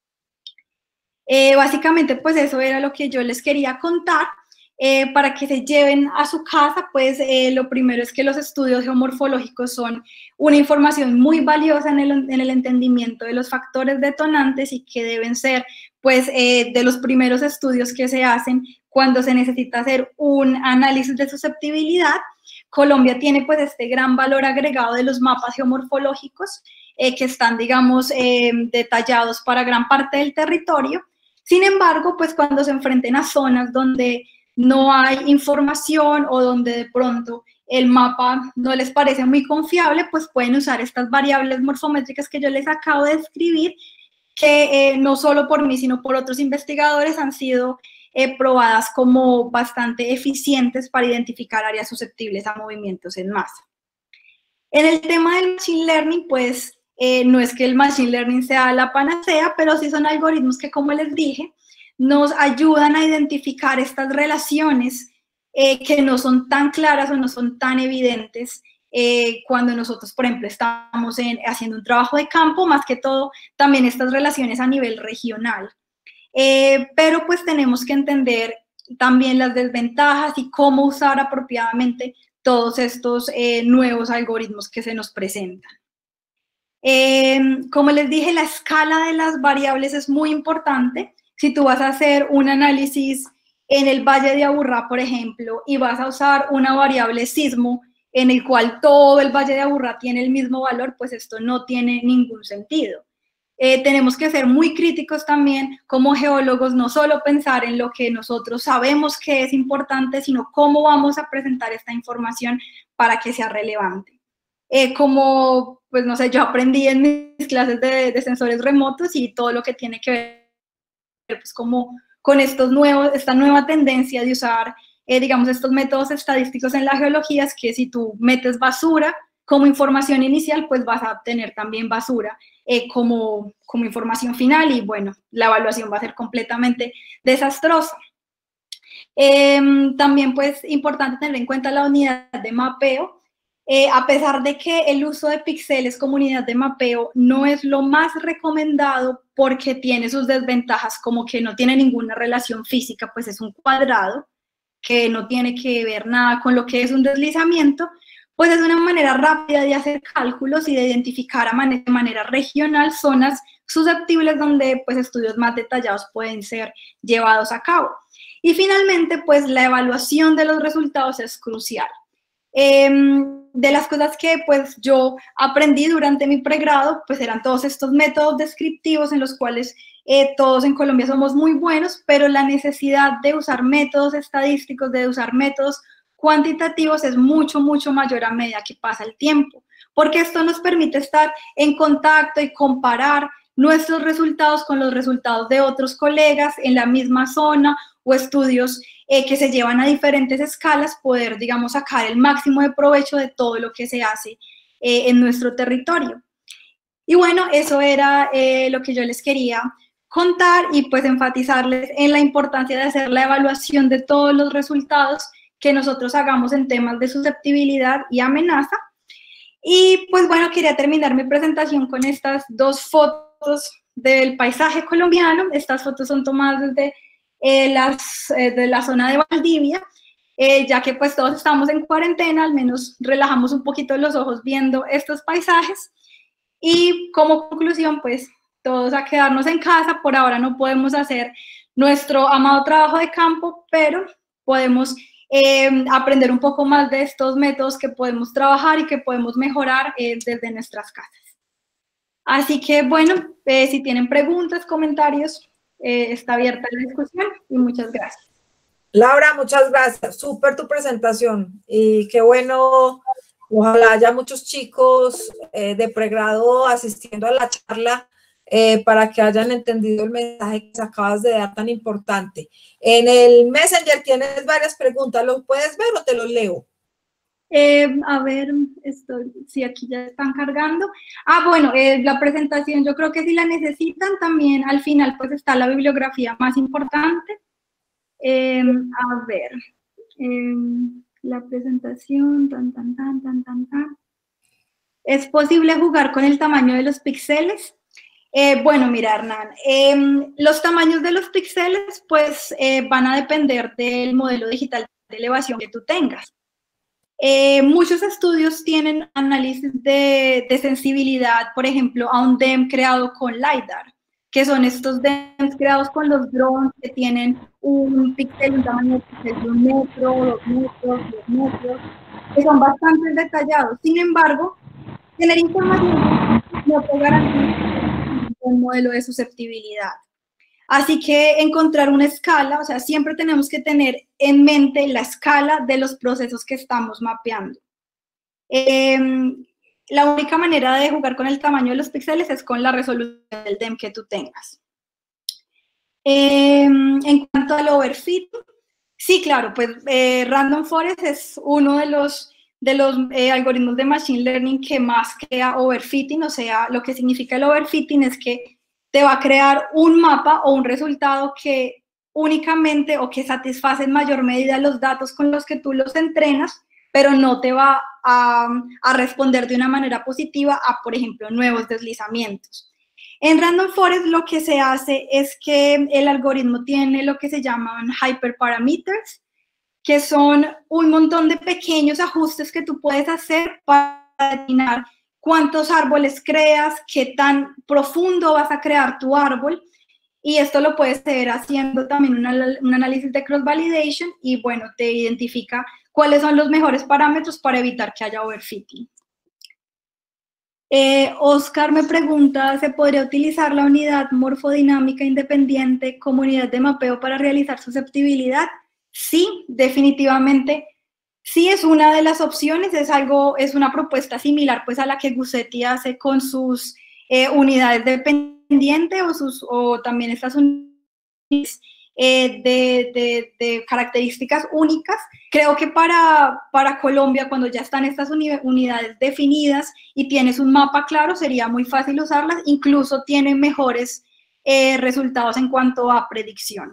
Básicamente, pues, eso era lo que yo les quería contar. Para que se lleven a su casa, pues lo primero es que los estudios geomorfológicos son una información muy valiosa en el entendimiento de los factores detonantes y que deben ser pues de los primeros estudios que se hacen cuando se necesita hacer un análisis de susceptibilidad. Colombia tiene pues este gran valor agregado de los mapas geomorfológicos que están, digamos, detallados para gran parte del territorio. Sin embargo, pues cuando se enfrenten a zonas donde no hay información o donde de pronto el mapa no les parece muy confiable, pues pueden usar estas variables morfométricas que yo les acabo de describir, que no solo por mí, sino por otros investigadores han sido probadas como bastante eficientes para identificar áreas susceptibles a movimientos en masa. En el tema del Machine Learning, pues no es que el Machine Learning sea la panacea, pero sí son algoritmos que, como les dije, nos ayudan a identificar estas relaciones que no son tan claras o no son tan evidentes cuando nosotros, por ejemplo, estamos haciendo un trabajo de campo, más que todo también estas relaciones a nivel regional. Pero pues tenemos que entender también las desventajas y cómo usar apropiadamente todos estos nuevos algoritmos que se nos presentan. Como les dije, la escala de las variables es muy importante. Si tú vas a hacer un análisis en el Valle de Aburrá, por ejemplo, y vas a usar una variable sismo en el cual todo el Valle de Aburrá tiene el mismo valor, pues esto no tiene ningún sentido. Tenemos que ser muy críticos también como geólogos, no solo pensar en lo que nosotros sabemos que es importante, sino cómo vamos a presentar esta información para que sea relevante. Como, pues no sé, yo aprendí en mis clases de sensores remotos y todo lo que tiene que ver pues como con esta nueva tendencia de usar, digamos, estos métodos estadísticos en la geología, es que si tú metes basura como información inicial, pues vas a obtener también basura como información final y bueno, la evaluación va a ser completamente desastrosa. También pues importante tener en cuenta la unidad de mapeo. A pesar de que el uso de píxeles como unidad de mapeo no es lo más recomendado porque tiene sus desventajas, como que no tiene ninguna relación física, pues es un cuadrado que no tiene que ver nada con lo que es un deslizamiento, pues es una manera rápida de hacer cálculos y de identificar de manera regional zonas susceptibles donde pues estudios más detallados pueden ser llevados a cabo. Y finalmente, pues la evaluación de los resultados es crucial. De las cosas que pues yo aprendí durante mi pregrado, pues eran todos estos métodos descriptivos en los cuales todos en Colombia somos muy buenos, pero la necesidad de usar métodos estadísticos, de usar métodos cuantitativos es mucho, mucho mayor a medida que pasa el tiempo, porque esto nos permite estar en contacto y comparar nuestros resultados con los resultados de otros colegas en la misma zona o estudios que se llevan a diferentes escalas, poder, digamos, sacar el máximo de provecho de todo lo que se hace en nuestro territorio. Y bueno, eso era lo que yo les quería contar y pues enfatizarles en la importancia de hacer la evaluación de todos los resultados que nosotros hagamos en temas de susceptibilidad y amenaza. Y pues bueno, quería terminar mi presentación con estas dos fotos del paisaje colombiano. Estas fotos son tomadas desde de la zona de Valdivia. ya que pues todos estamos en cuarentena, al menos relajamos un poquito los ojos viendo estos paisajes. Y como conclusión, pues todos a quedarnos en casa. Por ahora no podemos hacer nuestro amado trabajo de campo, pero podemos aprender un poco más de estos métodos que podemos trabajar y que podemos mejorar desde nuestras casas. Así que, bueno, si tienen preguntas, comentarios, está abierta la discusión y muchas gracias. Laura, muchas gracias. Súper tu presentación y qué bueno. Ojalá haya muchos chicos de pregrado asistiendo a la charla para que hayan entendido el mensaje que acabas de dar tan importante. En el Messenger tienes varias preguntas. ¿Los puedes ver o te los leo? A ver, sí, aquí ya están cargando. Bueno, la presentación yo creo que si la necesitan también al final pues está la bibliografía más importante. A ver, la presentación, ¿Es posible jugar con el tamaño de los píxeles? Bueno, mira, Hernán, los tamaños de los píxeles pues van a depender del modelo digital de elevación que tú tengas. Muchos estudios tienen análisis de sensibilidad, por ejemplo, a un DEM creado con LiDAR, que son estos DEMs creados con los drones que tienen un píxel, un tamaño de píxel de 1 metro, 2 metros, 10 metros, que son bastante detallados. Sin embargo, tener información no te garantiza un modelo de susceptibilidad. Así que encontrar una escala, o sea, siempre tenemos que tener en mente la escala de los procesos que estamos mapeando. La única manera de jugar con el tamaño de los píxeles es con la resolución del DEM que tú tengas. En cuanto al overfitting, sí, claro, pues Random Forest es uno de los algoritmos de Machine Learning que más crea overfitting. O sea, lo que significa el overfitting es que te va a crear un mapa o un resultado que únicamente o que satisface en mayor medida los datos con los que tú los entrenas, pero no te va a responder de una manera positiva a, por ejemplo, nuevos deslizamientos. En Random Forest lo que se hace es que el algoritmo tiene lo que se llaman hyperparameters, que son un montón de pequeños ajustes que tú puedes hacer para determinar cuántos árboles creas, qué tan profundo vas a crear tu árbol, y esto lo puedes hacer haciendo también un análisis de cross-validation y, bueno, te identifica cuáles son los mejores parámetros para evitar que haya overfitting. Oscar me pregunta, ¿se podría utilizar la unidad morfodinámica independiente como unidad de mapeo para realizar susceptibilidad? Sí, definitivamente. Sí, es una de las opciones, es una propuesta similar pues a la que Gussetti hace con sus unidades dependientes o también estas unidades de características únicas. Creo que para Colombia, cuando ya están estas unidades definidas y tienes un mapa claro, sería muy fácil usarlas, incluso tienen mejores resultados en cuanto a predicción.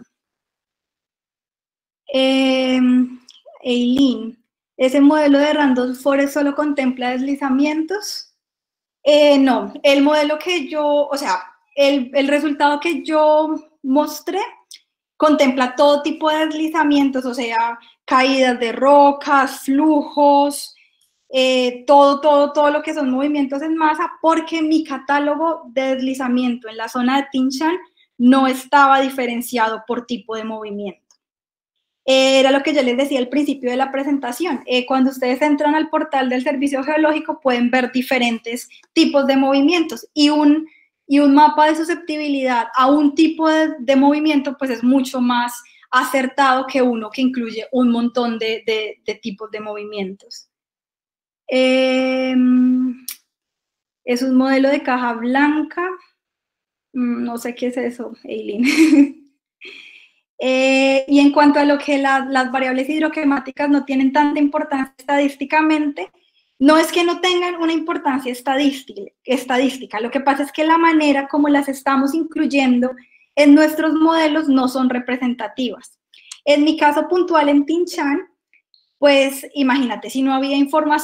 Eileen, ¿ese modelo de Random Forest solo contempla deslizamientos? No, el modelo que yo, o sea, el resultado que yo mostré contempla todo tipo de deslizamientos, o sea, caídas de rocas, flujos, todo lo que son movimientos en masa, porque mi catálogo de deslizamiento en la zona de Tian Shan no estaba diferenciado por tipo de movimiento. Era lo que yo les decía al principio de la presentación. Cuando ustedes entran al portal del Servicio Geológico pueden ver diferentes tipos de movimientos y un mapa de susceptibilidad a un tipo de movimiento pues es mucho más acertado que uno que incluye un montón de tipos de movimientos. Es un modelo de caja blanca. No sé qué es eso, Eileen. Y en cuanto a lo que las variables hidroclimáticas no tienen tanta importancia estadísticamente, no es que no tengan una importancia estadística, lo que pasa es que la manera como las estamos incluyendo en nuestros modelos no son representativas. En mi caso puntual en Tian Shan, pues imagínate, si no había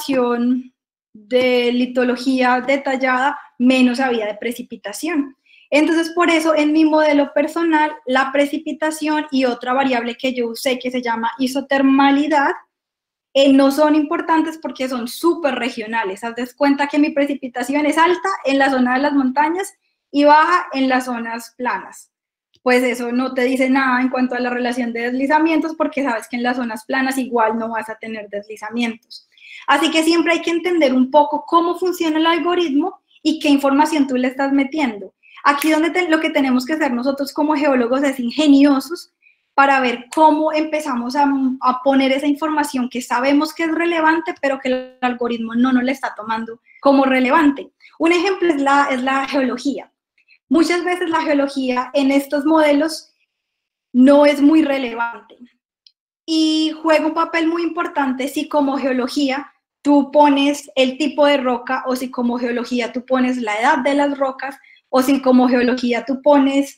información de litología detallada, menos había de precipitación. Entonces, por eso, en mi modelo personal, la precipitación y otra variable que yo usé que se llama isotermalidad, no son importantes porque son súper regionales. Haz de cuenta que mi precipitación es alta en la zona de las montañas y baja en las zonas planas. Pues eso no te dice nada en cuanto a la relación de deslizamientos porque sabes que en las zonas planas igual no vas a tener deslizamientos. Así que siempre hay que entender un poco cómo funciona el algoritmo y qué información tú le estás metiendo. Aquí donde lo que tenemos que hacer nosotros como geólogos es ingeniosos para ver cómo empezamos a poner esa información que sabemos que es relevante, pero que el algoritmo no nos la está tomando como relevante. Un ejemplo es la geología. Muchas veces la geología en estos modelos no es muy relevante y juega un papel muy importante si como geología tú pones el tipo de roca o si como geología tú pones la edad de las rocas o si como geología tú pones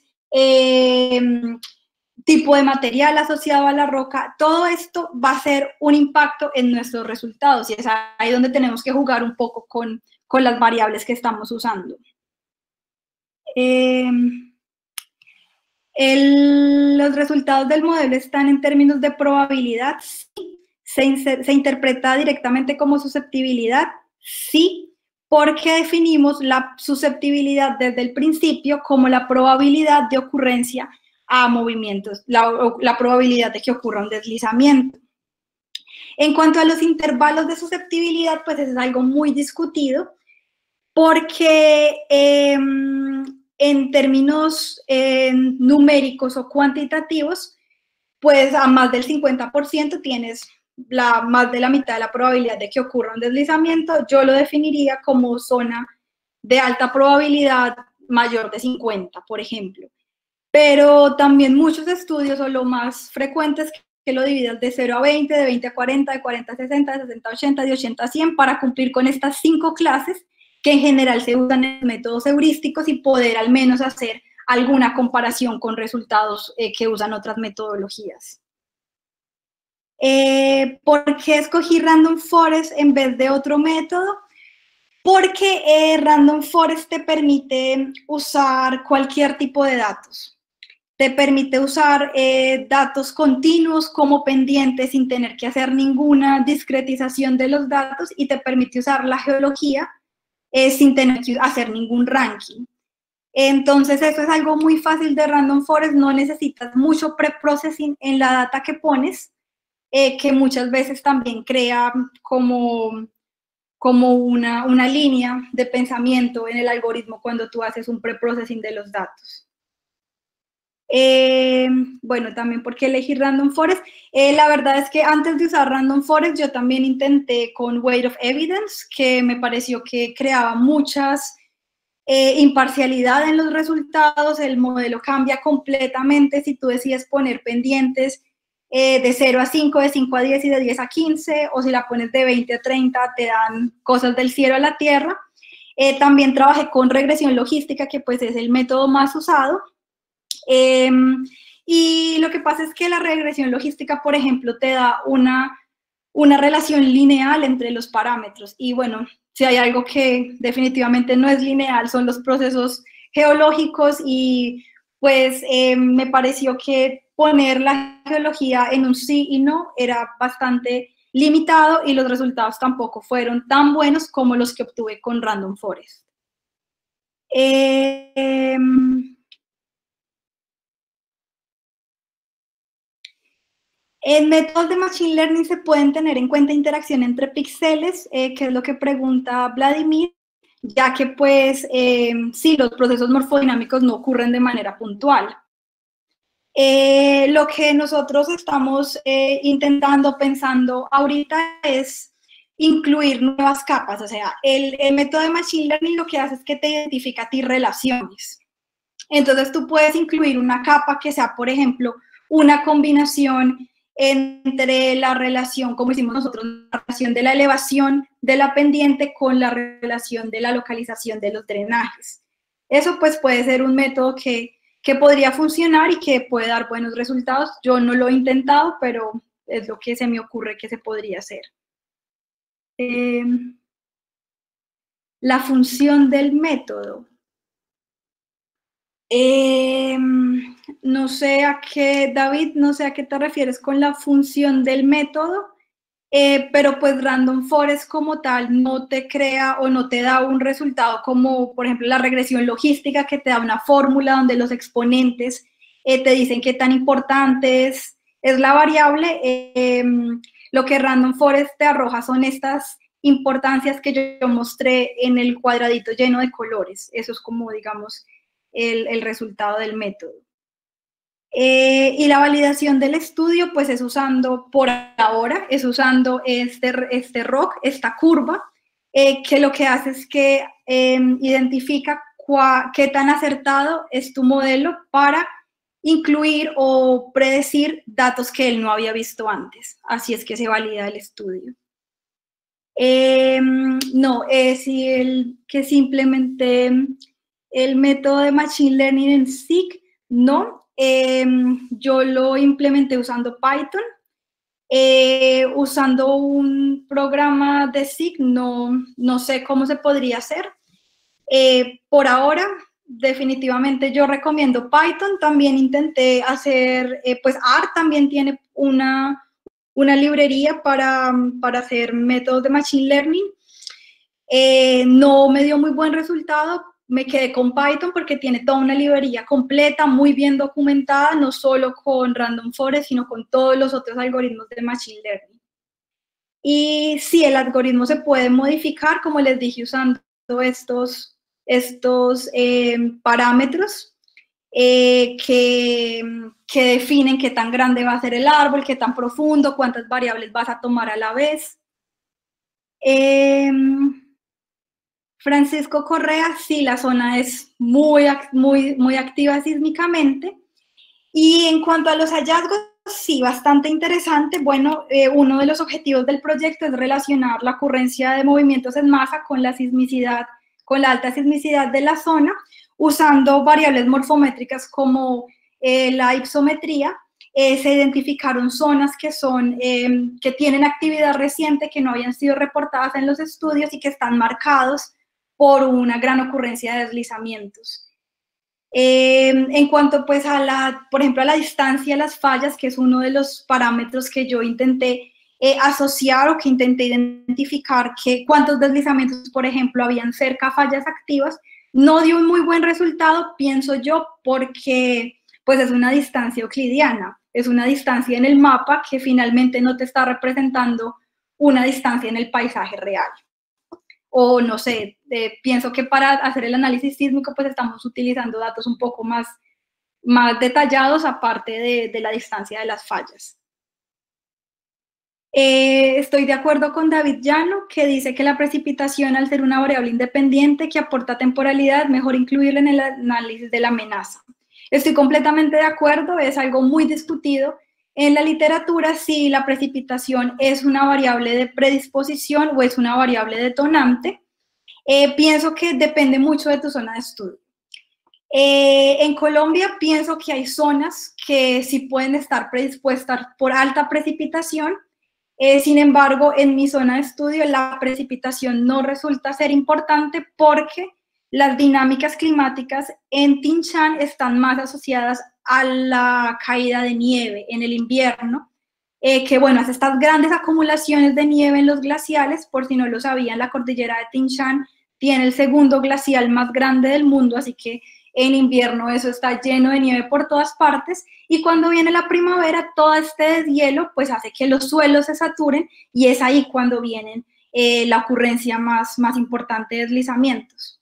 tipo de material asociado a la roca. Todo esto va a ser un impacto en nuestros resultados y es ahí donde tenemos que jugar un poco con las variables que estamos usando. Los resultados del modelo están en términos de probabilidad, sí. Se interpreta directamente como susceptibilidad, sí, porque definimos la susceptibilidad desde el principio como la probabilidad de ocurrencia a movimientos, la probabilidad de que ocurra un deslizamiento. En cuanto a los intervalos de susceptibilidad, pues es algo muy discutido, porque en términos numéricos o cuantitativos, pues a más del 50% tienes más de la mitad de la probabilidad de que ocurra un deslizamiento. Yo lo definiría como zona de alta probabilidad mayor de 50, por ejemplo. Pero también muchos estudios, o lo más frecuente es que lo dividas de 0 a 20, de 20 a 40, de 40 a 60, de 60 a 80, de 80 a 100, para cumplir con estas 5 clases que en general se usan en métodos heurísticos y poder al menos hacer alguna comparación con resultados que usan otras metodologías. ¿Por qué escogí Random Forest en vez de otro método? Porque Random Forest te permite usar cualquier tipo de datos. Te permite usar datos continuos como pendientes sin tener que hacer ninguna discretización de los datos y te permite usar la geología sin tener que hacer ningún ranking. Entonces eso es algo muy fácil de Random Forest, no necesitas mucho preprocessing en la data que pones, que muchas veces también crea como una línea de pensamiento en el algoritmo cuando tú haces un preprocessing de los datos. Bueno, también porque elegí Random Forest. La verdad es que antes de usar Random Forest yo también intenté con Weight of Evidence, que me pareció que creaba muchas imparcialidad en los resultados. El modelo cambia completamente si tú decides poner pendientes de 0 a 5, de 5 a 10 y de 10 a 15, o si la pones de 20 a 30 te dan cosas del cielo a la tierra. También trabajé con regresión logística, que pues es el método más usado. Y lo que pasa es que la regresión logística, por ejemplo, te da una relación lineal entre los parámetros. Y bueno, si hay algo que definitivamente no es lineal, son los procesos geológicos y pues me pareció que poner la geología en un sí y no era bastante limitado y los resultados tampoco fueron tan buenos como los que obtuve con Random Forest. En métodos de Machine Learning se pueden tener en cuenta interacción entre píxeles, que es lo que pregunta Vladimir, ya que pues sí, los procesos morfodinámicos no ocurren de manera puntual. Lo que nosotros estamos pensando ahorita es incluir nuevas capas, o sea, el método de Machine Learning lo que hace es que te identifica a ti relaciones. Entonces tú puedes incluir una capa que sea, por ejemplo, una combinación entre la relación, como hicimos nosotros, la relación de la elevación de la pendiente con la relación de la localización de los drenajes. Eso pues puede ser un método que podría funcionar y que puede dar buenos resultados. Yo no lo he intentado, pero es lo que se me ocurre que se podría hacer. La función del método. No sé a qué, David, no sé a qué te refieres con la función del método, pero pues Random Forest como tal no te crea o no te da un resultado como, por ejemplo, la regresión logística que te da una fórmula donde los exponentes te dicen qué tan importante es la variable. Lo que Random Forest te arroja son estas importancias que yo mostré en el cuadradito lleno de colores. Eso es como, digamos, el resultado del método. Y la validación del estudio, pues es usando, por ahora, es usando este ROC, esta curva, que lo que hace es que identifica qué tan acertado es tu modelo para incluir o predecir datos que él no había visto antes. Así es que se valida el estudio. No, es que simplemente el método de Machine Learning en SIG, no. Yo lo implementé usando Python. Usando un programa de SIG, no sé cómo se podría hacer. Por ahora, definitivamente yo recomiendo Python. También intenté hacer, pues R también tiene una librería para hacer métodos de Machine Learning. No me dio muy buen resultado, me quedé con Python porque tiene toda una librería completa, muy bien documentada, no solo con Random Forest, sino con todos los otros algoritmos de Machine Learning. Y sí, el algoritmo se puede modificar, como les dije, usando estos parámetros que definen qué tan grande va a ser el árbol, qué tan profundo, cuántas variables vas a tomar a la vez. Francisco Correa, sí, la zona es muy activa sísmicamente. Y en cuanto a los hallazgos, sí, bastante interesante. Bueno, uno de los objetivos del proyecto es relacionar la ocurrencia de movimientos en masa con la sismicidad, con la alta sismicidad de la zona, usando variables morfométricas como la ipsometría. Se identificaron zonas que tienen actividad reciente, que no habían sido reportadas en los estudios y que están marcados por una gran ocurrencia de deslizamientos. En cuanto pues por ejemplo, a la distancia de las fallas, que es uno de los parámetros que yo intenté asociar o que intenté identificar cuántos deslizamientos, por ejemplo, habían cerca a fallas activas, no dio un muy buen resultado, pienso yo, porque pues es una distancia euclidiana, es una distancia en el mapa que finalmente no te está representando una distancia en el paisaje real. O no sé, pienso que para hacer el análisis sísmico pues estamos utilizando datos un poco más detallados aparte de la distancia de las fallas. Estoy de acuerdo con David Llano, que dice que la precipitación, al ser una variable independiente que aporta temporalidad, es mejor incluirla en el análisis de la amenaza. Estoy completamente de acuerdo, es algo muy discutido en la literatura si la precipitación es una variable de predisposición o es una variable detonante. Pienso que depende mucho de tu zona de estudio. En Colombia pienso que hay zonas que sí pueden estar predispuestas por alta precipitación. Sin embargo, en mi zona de estudio la precipitación no resulta ser importante porque las dinámicas climáticas en Tinchán están más asociadas a la caída de nieve en el invierno, que bueno, hace estas grandes acumulaciones de nieve en los glaciales. Por si no lo sabían, la cordillera de Tinchán tiene el segundo glacial más grande del mundo, así que en invierno eso está lleno de nieve por todas partes, y cuando viene la primavera todo este deshielo pues hace que los suelos se saturen y es ahí cuando vienen la ocurrencia más importante de deslizamientos.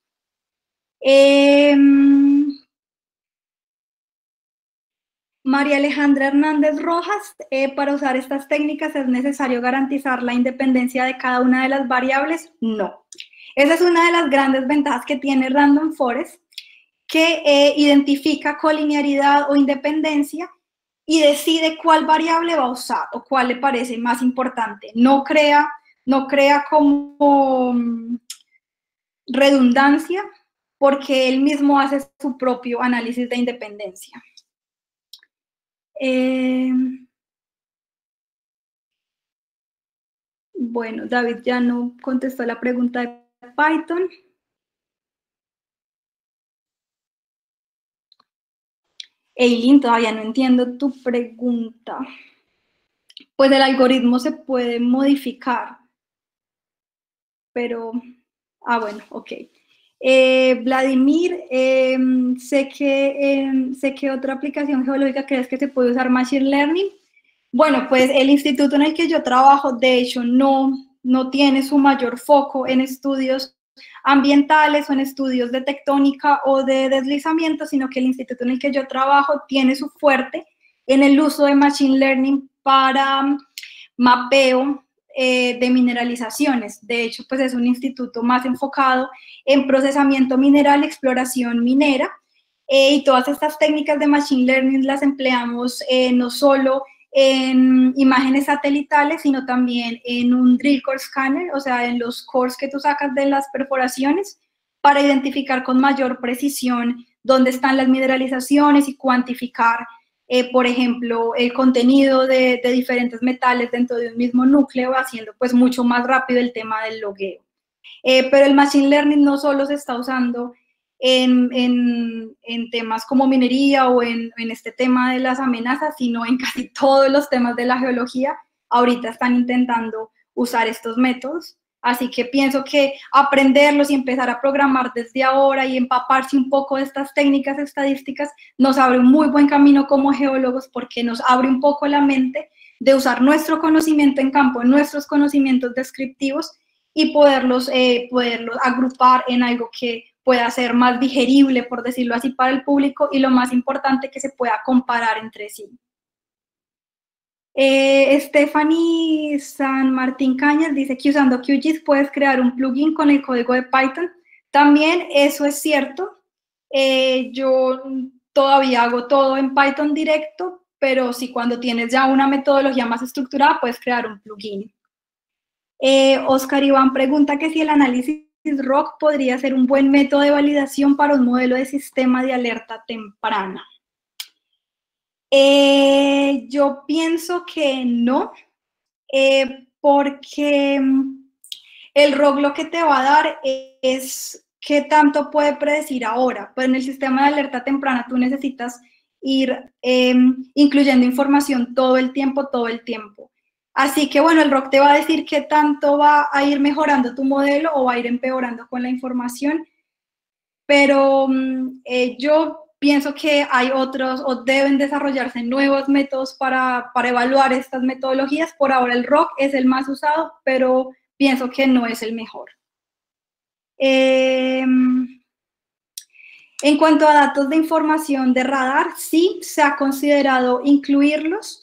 María Alejandra Hernández Rojas, ¿para usar estas técnicas es necesario garantizar la independencia de cada una de las variables? No. Esa es una de las grandes ventajas que tiene Random Forest, que identifica colinearidad o independencia y decide cuál variable va a usar o cuál le parece más importante. No crea como redundancia porque él mismo hace su propio análisis de independencia. Bueno, David ya no contestó la pregunta de Python. Eileen, todavía no entiendo tu pregunta. Pues el algoritmo se puede modificar, pero, bueno, ok. Vladimir, sé que otra aplicación geológica crees que se puede usar Machine Learning. Bueno, pues el instituto en el que yo trabajo, de hecho, no tiene su mayor foco en estudios ambientales o en estudios de tectónica o de deslizamiento, sino que el instituto en el que yo trabajo tiene su fuerte en el uso de Machine Learning para mapeo de mineralizaciones. De hecho, pues es un instituto más enfocado en procesamiento mineral, exploración minera, y todas estas técnicas de Machine Learning las empleamos no solo en imágenes satelitales, sino también en un drill core scanner, o sea, en los cores que tú sacas de las perforaciones, para identificar con mayor precisión dónde están las mineralizaciones y cuantificar, por ejemplo, el contenido de diferentes metales dentro de un mismo núcleo, haciendo pues mucho más rápido el tema del logueo. Pero el Machine Learning no solo se está usando en temas como minería o en este tema de las amenazas, sino en casi todos los temas de la geología. Ahorita están intentando usar estos métodos, así que pienso que aprenderlos y empezar a programar desde ahora y empaparse un poco de estas técnicas estadísticas nos abre un muy buen camino como geólogos, porque nos abre un poco la mente de usar nuestro conocimiento en campo, nuestros conocimientos descriptivos, y poderlos agrupar en algo que pueda ser más digerible, por decirlo así, para el público, y lo más importante, que se pueda comparar entre sí. Stephanie San Martín Cañas dice que usando QGIS puedes crear un plugin con el código de Python. También eso es cierto. Yo todavía hago todo en Python directo, pero sí, cuando tienes ya una metodología más estructurada, puedes crear un plugin. Oscar Iván pregunta que si el análisis ROC podría ser un buen método de validación para un modelo de sistema de alerta temprana. Yo pienso que no, porque el ROC lo que te va a dar es qué tanto puede predecir ahora. Pero en el sistema de alerta temprana tú necesitas ir incluyendo información todo el tiempo. Así que bueno, el ROC te va a decir qué tanto va a ir mejorando tu modelo o va a ir empeorando con la información, pero yo pienso que hay otros, o deben desarrollarse nuevos métodos para evaluar estas metodologías. Por ahora el ROC es el más usado, pero pienso que no es el mejor. En cuanto a datos de información de radar, sí se ha considerado incluirlos.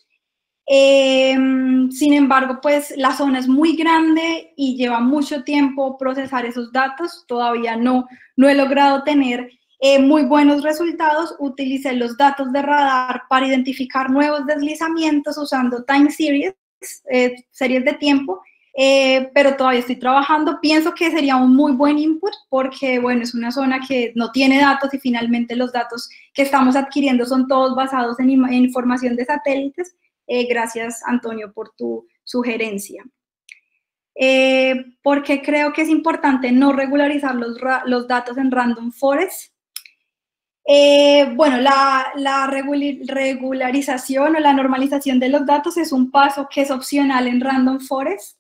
Sin embargo, pues la zona es muy grande y lleva mucho tiempo procesar esos datos. Todavía no he logrado tener muy buenos resultados. Utilicé los datos de radar para identificar nuevos deslizamientos usando time series, series de tiempo, pero todavía estoy trabajando. Pienso que sería un muy buen input porque, bueno, es una zona que no tiene datos y finalmente los datos que estamos adquiriendo son todos basados en información de satélites. Gracias, Antonio, por tu sugerencia. ¿Por qué creo que es importante no regularizar los datos en Random Forest? Bueno, la regularización o la normalización de los datos es un paso que es opcional en Random Forest.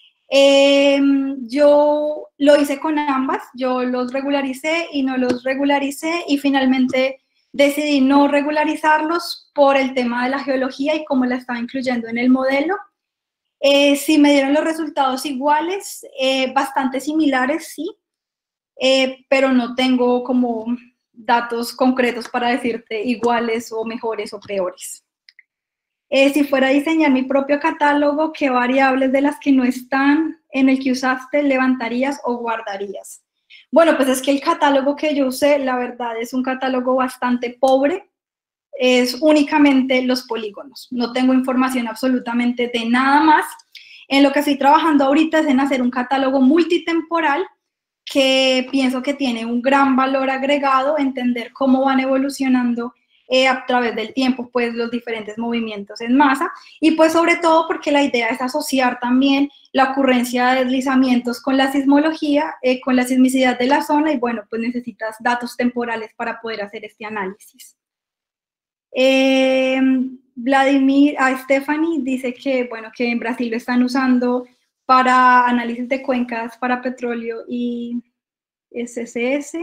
Yo lo hice con ambas, yo los regularicé y no los regularicé, y finalmente decidí no regularizarlos por el tema de la geología y cómo la estaba incluyendo en el modelo. Sí me dieron los resultados iguales, bastante similares, sí, pero no tengo como datos concretos para decirte iguales o mejores o peores. Si fuera a diseñar mi propio catálogo, ¿qué variables de las que no están en el que usaste levantarías o guardarías? Bueno, pues es que el catálogo que yo usé, la verdad, es un catálogo bastante pobre. Es únicamente los polígonos. No tengo información absolutamente de nada más. En lo que estoy trabajando ahorita es en hacer un catálogo multitemporal que pienso que tiene un gran valor agregado, entender cómo van evolucionando a través del tiempo, pues, los diferentes movimientos en masa, y pues sobre todo porque la idea es asociar también la ocurrencia de deslizamientos con la sismología, con la sismicidad de la zona, y bueno, pues necesitas datos temporales para poder hacer este análisis. Vladimir, Stephanie dice que, bueno, que en Brasil lo están usando para análisis de cuencas para petróleo y SCS.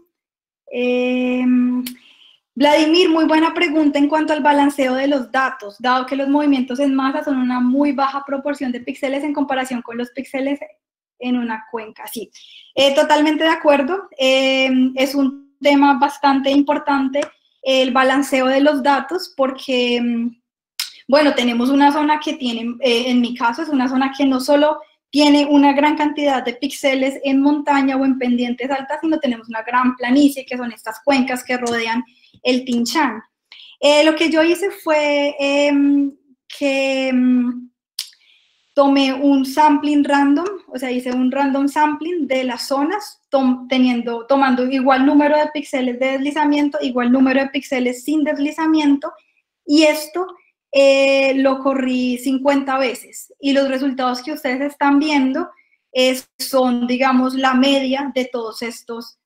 Vladimir, muy buena pregunta en cuanto al balanceo de los datos, dado que los movimientos en masa son una muy baja proporción de píxeles en comparación con los píxeles en una cuenca. Sí, totalmente de acuerdo. Es un tema bastante importante el balanceo de los datos porque, bueno, tenemos una zona que tiene, en mi caso, es una zona que no solo tiene una gran cantidad de píxeles en montaña o en pendientes altas, sino tenemos una gran planicie, que son estas cuencas que rodean el Tinchán. Lo que yo hice fue que tomé un sampling random, o sea, hice un random sampling de las zonas, tomando igual número de píxeles de deslizamiento, igual número de píxeles sin deslizamiento, y esto lo corrí 50 veces. Y los resultados que ustedes están viendo son, digamos, la media de todas estas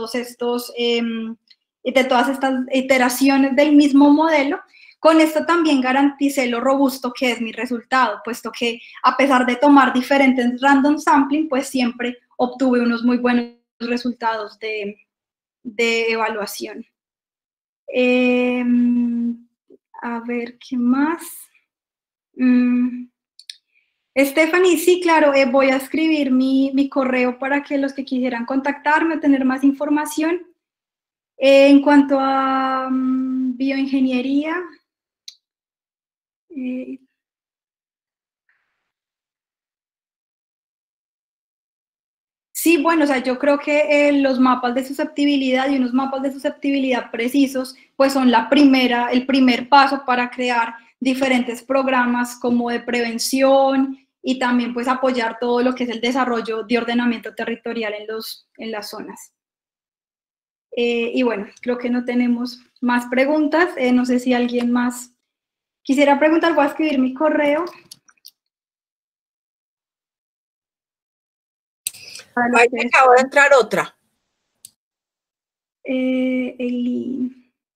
iteraciones del mismo modelo. Con esto también garanticé lo robusto que es mi resultado, puesto que a pesar de tomar diferentes random sampling, pues siempre obtuve unos muy buenos resultados de evaluación. A ver, ¿qué más? Stephanie, sí, claro, voy a escribir mi correo para que los que quisieran contactarme o tener más información. En cuanto a bioingeniería, sí, bueno, o sea, yo creo que los mapas de susceptibilidad y unos mapas de susceptibilidad precisos, pues son el primer paso para crear diferentes programas como de prevención y también pues apoyar todo lo que es el desarrollo de ordenamiento territorial en las zonas. Y bueno, creo que no tenemos más preguntas. No sé si alguien más quisiera preguntar, voy a escribir mi correo. Ahí me acabo de entrar otra. Eli.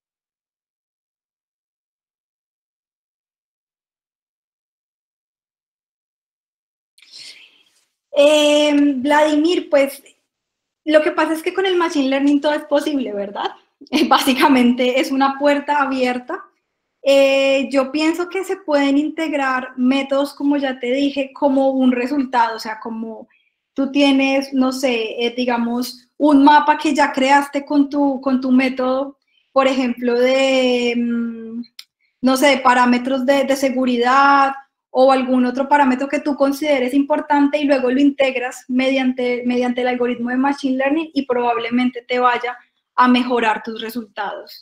Vladimir, pues lo que pasa es que con el Machine Learning todo es posible, ¿verdad? Básicamente es una puerta abierta. Yo pienso que se pueden integrar métodos, como ya te dije, como un resultado, o sea, como tú tienes, no sé, digamos, un mapa que ya creaste con tu método, por ejemplo, no sé, parámetros de seguridad o algún otro parámetro que tú consideres importante y luego lo integras mediante el algoritmo de Machine Learning y probablemente te vaya a mejorar tus resultados.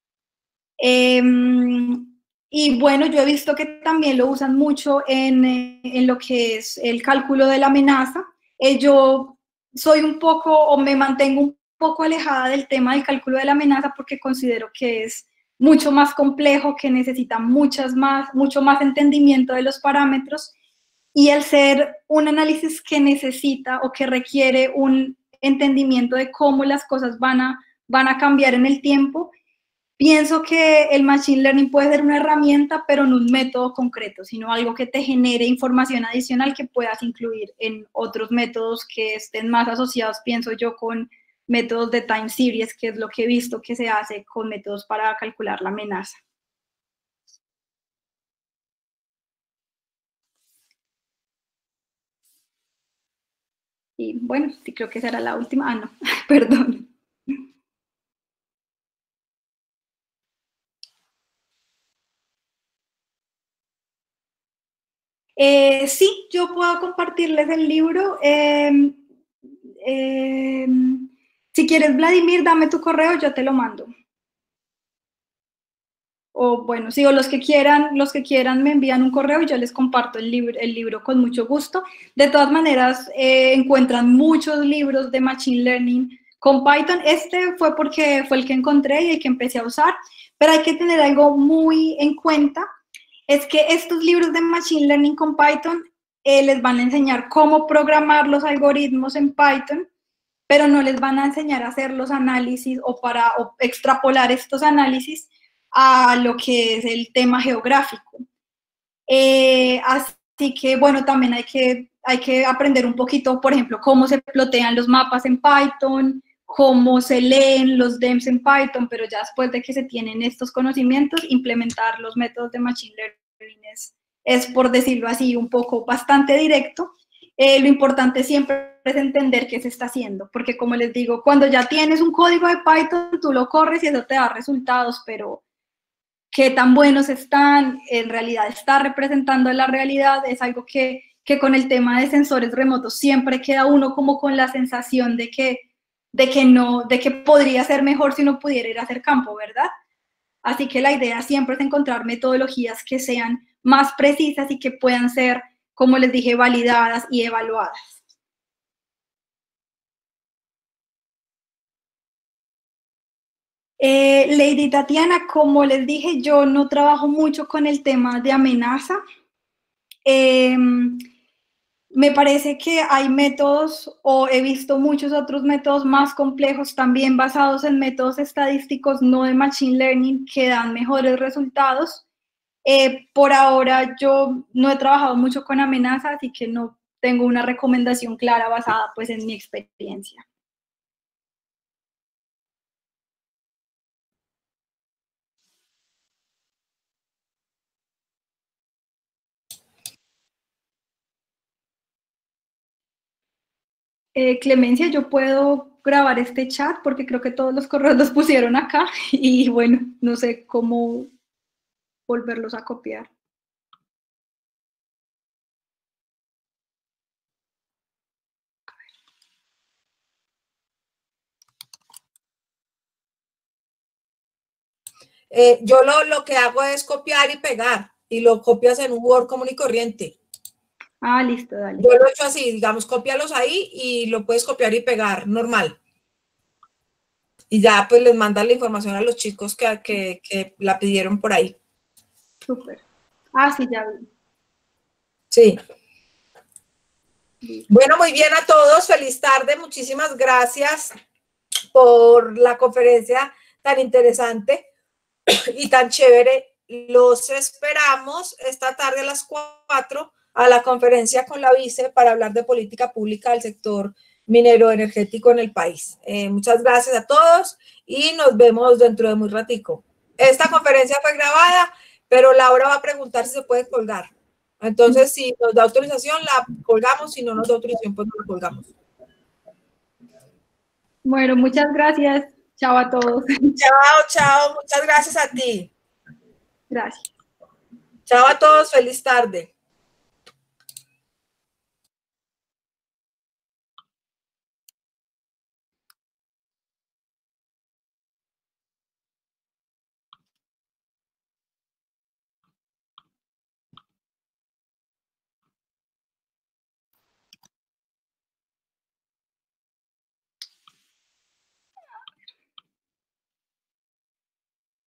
Y bueno, yo he visto que también lo usan mucho en lo que es el cálculo de la amenaza. Yo soy un poco, o me mantengo un poco alejada del tema del cálculo de la amenaza porque considero que es mucho más complejo, que necesita mucho más entendimiento de los parámetros, y el ser un análisis que necesita o que requiere un entendimiento de cómo las cosas van a cambiar en el tiempo. Pienso que el Machine Learning puede ser una herramienta, pero no un método concreto, sino algo que te genere información adicional que puedas incluir en otros métodos que estén más asociados, pienso yo, con métodos de time series, que es lo que he visto que se hace con métodos para calcular la amenaza. Y bueno, sí, creo que esa era la última. Ah, no, perdón. Sí, yo puedo compartirles el libro. Si quieres, Vladimir, dame tu correo, yo te lo mando. O bueno, sí, o los que quieran me envían un correo y yo les comparto el libro con mucho gusto. De todas maneras, encuentran muchos libros de Machine Learning con Python. Este fue porque fue el que encontré y el que empecé a usar, pero hay que tener algo muy en cuenta, es que estos libros de Machine Learning con Python les van a enseñar cómo programar los algoritmos en Python, pero no les van a enseñar a hacer los análisis o extrapolar estos análisis a lo que es el tema geográfico. Así que, bueno, también hay que aprender un poquito, por ejemplo, cómo se plotean los mapas en Python, cómo se leen los DEMS en Python, pero ya después de que se tienen estos conocimientos, implementar los métodos de Machine Learning es, por decirlo así, un poco bastante directo. Lo importante siempre es entender qué se está haciendo, porque como les digo, cuando ya tienes un código de Python, tú lo corres y eso te da resultados, pero qué tan buenos están, en realidad está representando la realidad, es algo que con el tema de sensores remotos siempre queda uno como con la sensación de que podría ser mejor si uno pudiera ir a hacer campo, ¿verdad? Así que la idea siempre es encontrar metodologías que sean más precisas y que puedan ser, como les dije, validadas y evaluadas. Lady Tatiana, como les dije, yo no trabajo mucho con el tema de amenaza. Me parece que hay métodos, o he visto muchos otros métodos más complejos también basados en métodos estadísticos, no de Machine Learning, que dan mejores resultados. Por ahora yo no he trabajado mucho con amenaza, así que no tengo una recomendación clara basada pues en mi experiencia. Clemencia, yo puedo grabar este chat porque creo que todos los correos los pusieron acá y bueno, no sé cómo volverlos a copiar. Yo lo que hago es copiar y pegar y lo copias en un Word común y corriente. Ah, listo, dale. Yo lo he hecho así, digamos, cópialos ahí y lo puedes copiar y pegar normal. Y ya pues les mandan la información a los chicos que la pidieron por ahí. Súper. Ah, sí, ya vi. Sí. Bueno, muy bien a todos. Feliz tarde. Muchísimas gracias por la conferencia tan interesante y tan chévere. Los esperamos esta tarde a las 4 a la conferencia con la vice para hablar de política pública del sector minero energético en el país. Muchas gracias a todos y nos vemos dentro de muy ratico. Esta conferencia fue grabada, pero Laura va a preguntar si se puede colgar. Entonces, si nos da autorización, la colgamos. Si no nos da autorización, pues no la colgamos. Bueno, muchas gracias. Chao a todos. Chao, chao. Muchas gracias a ti. Gracias. Chao a todos. Feliz tarde.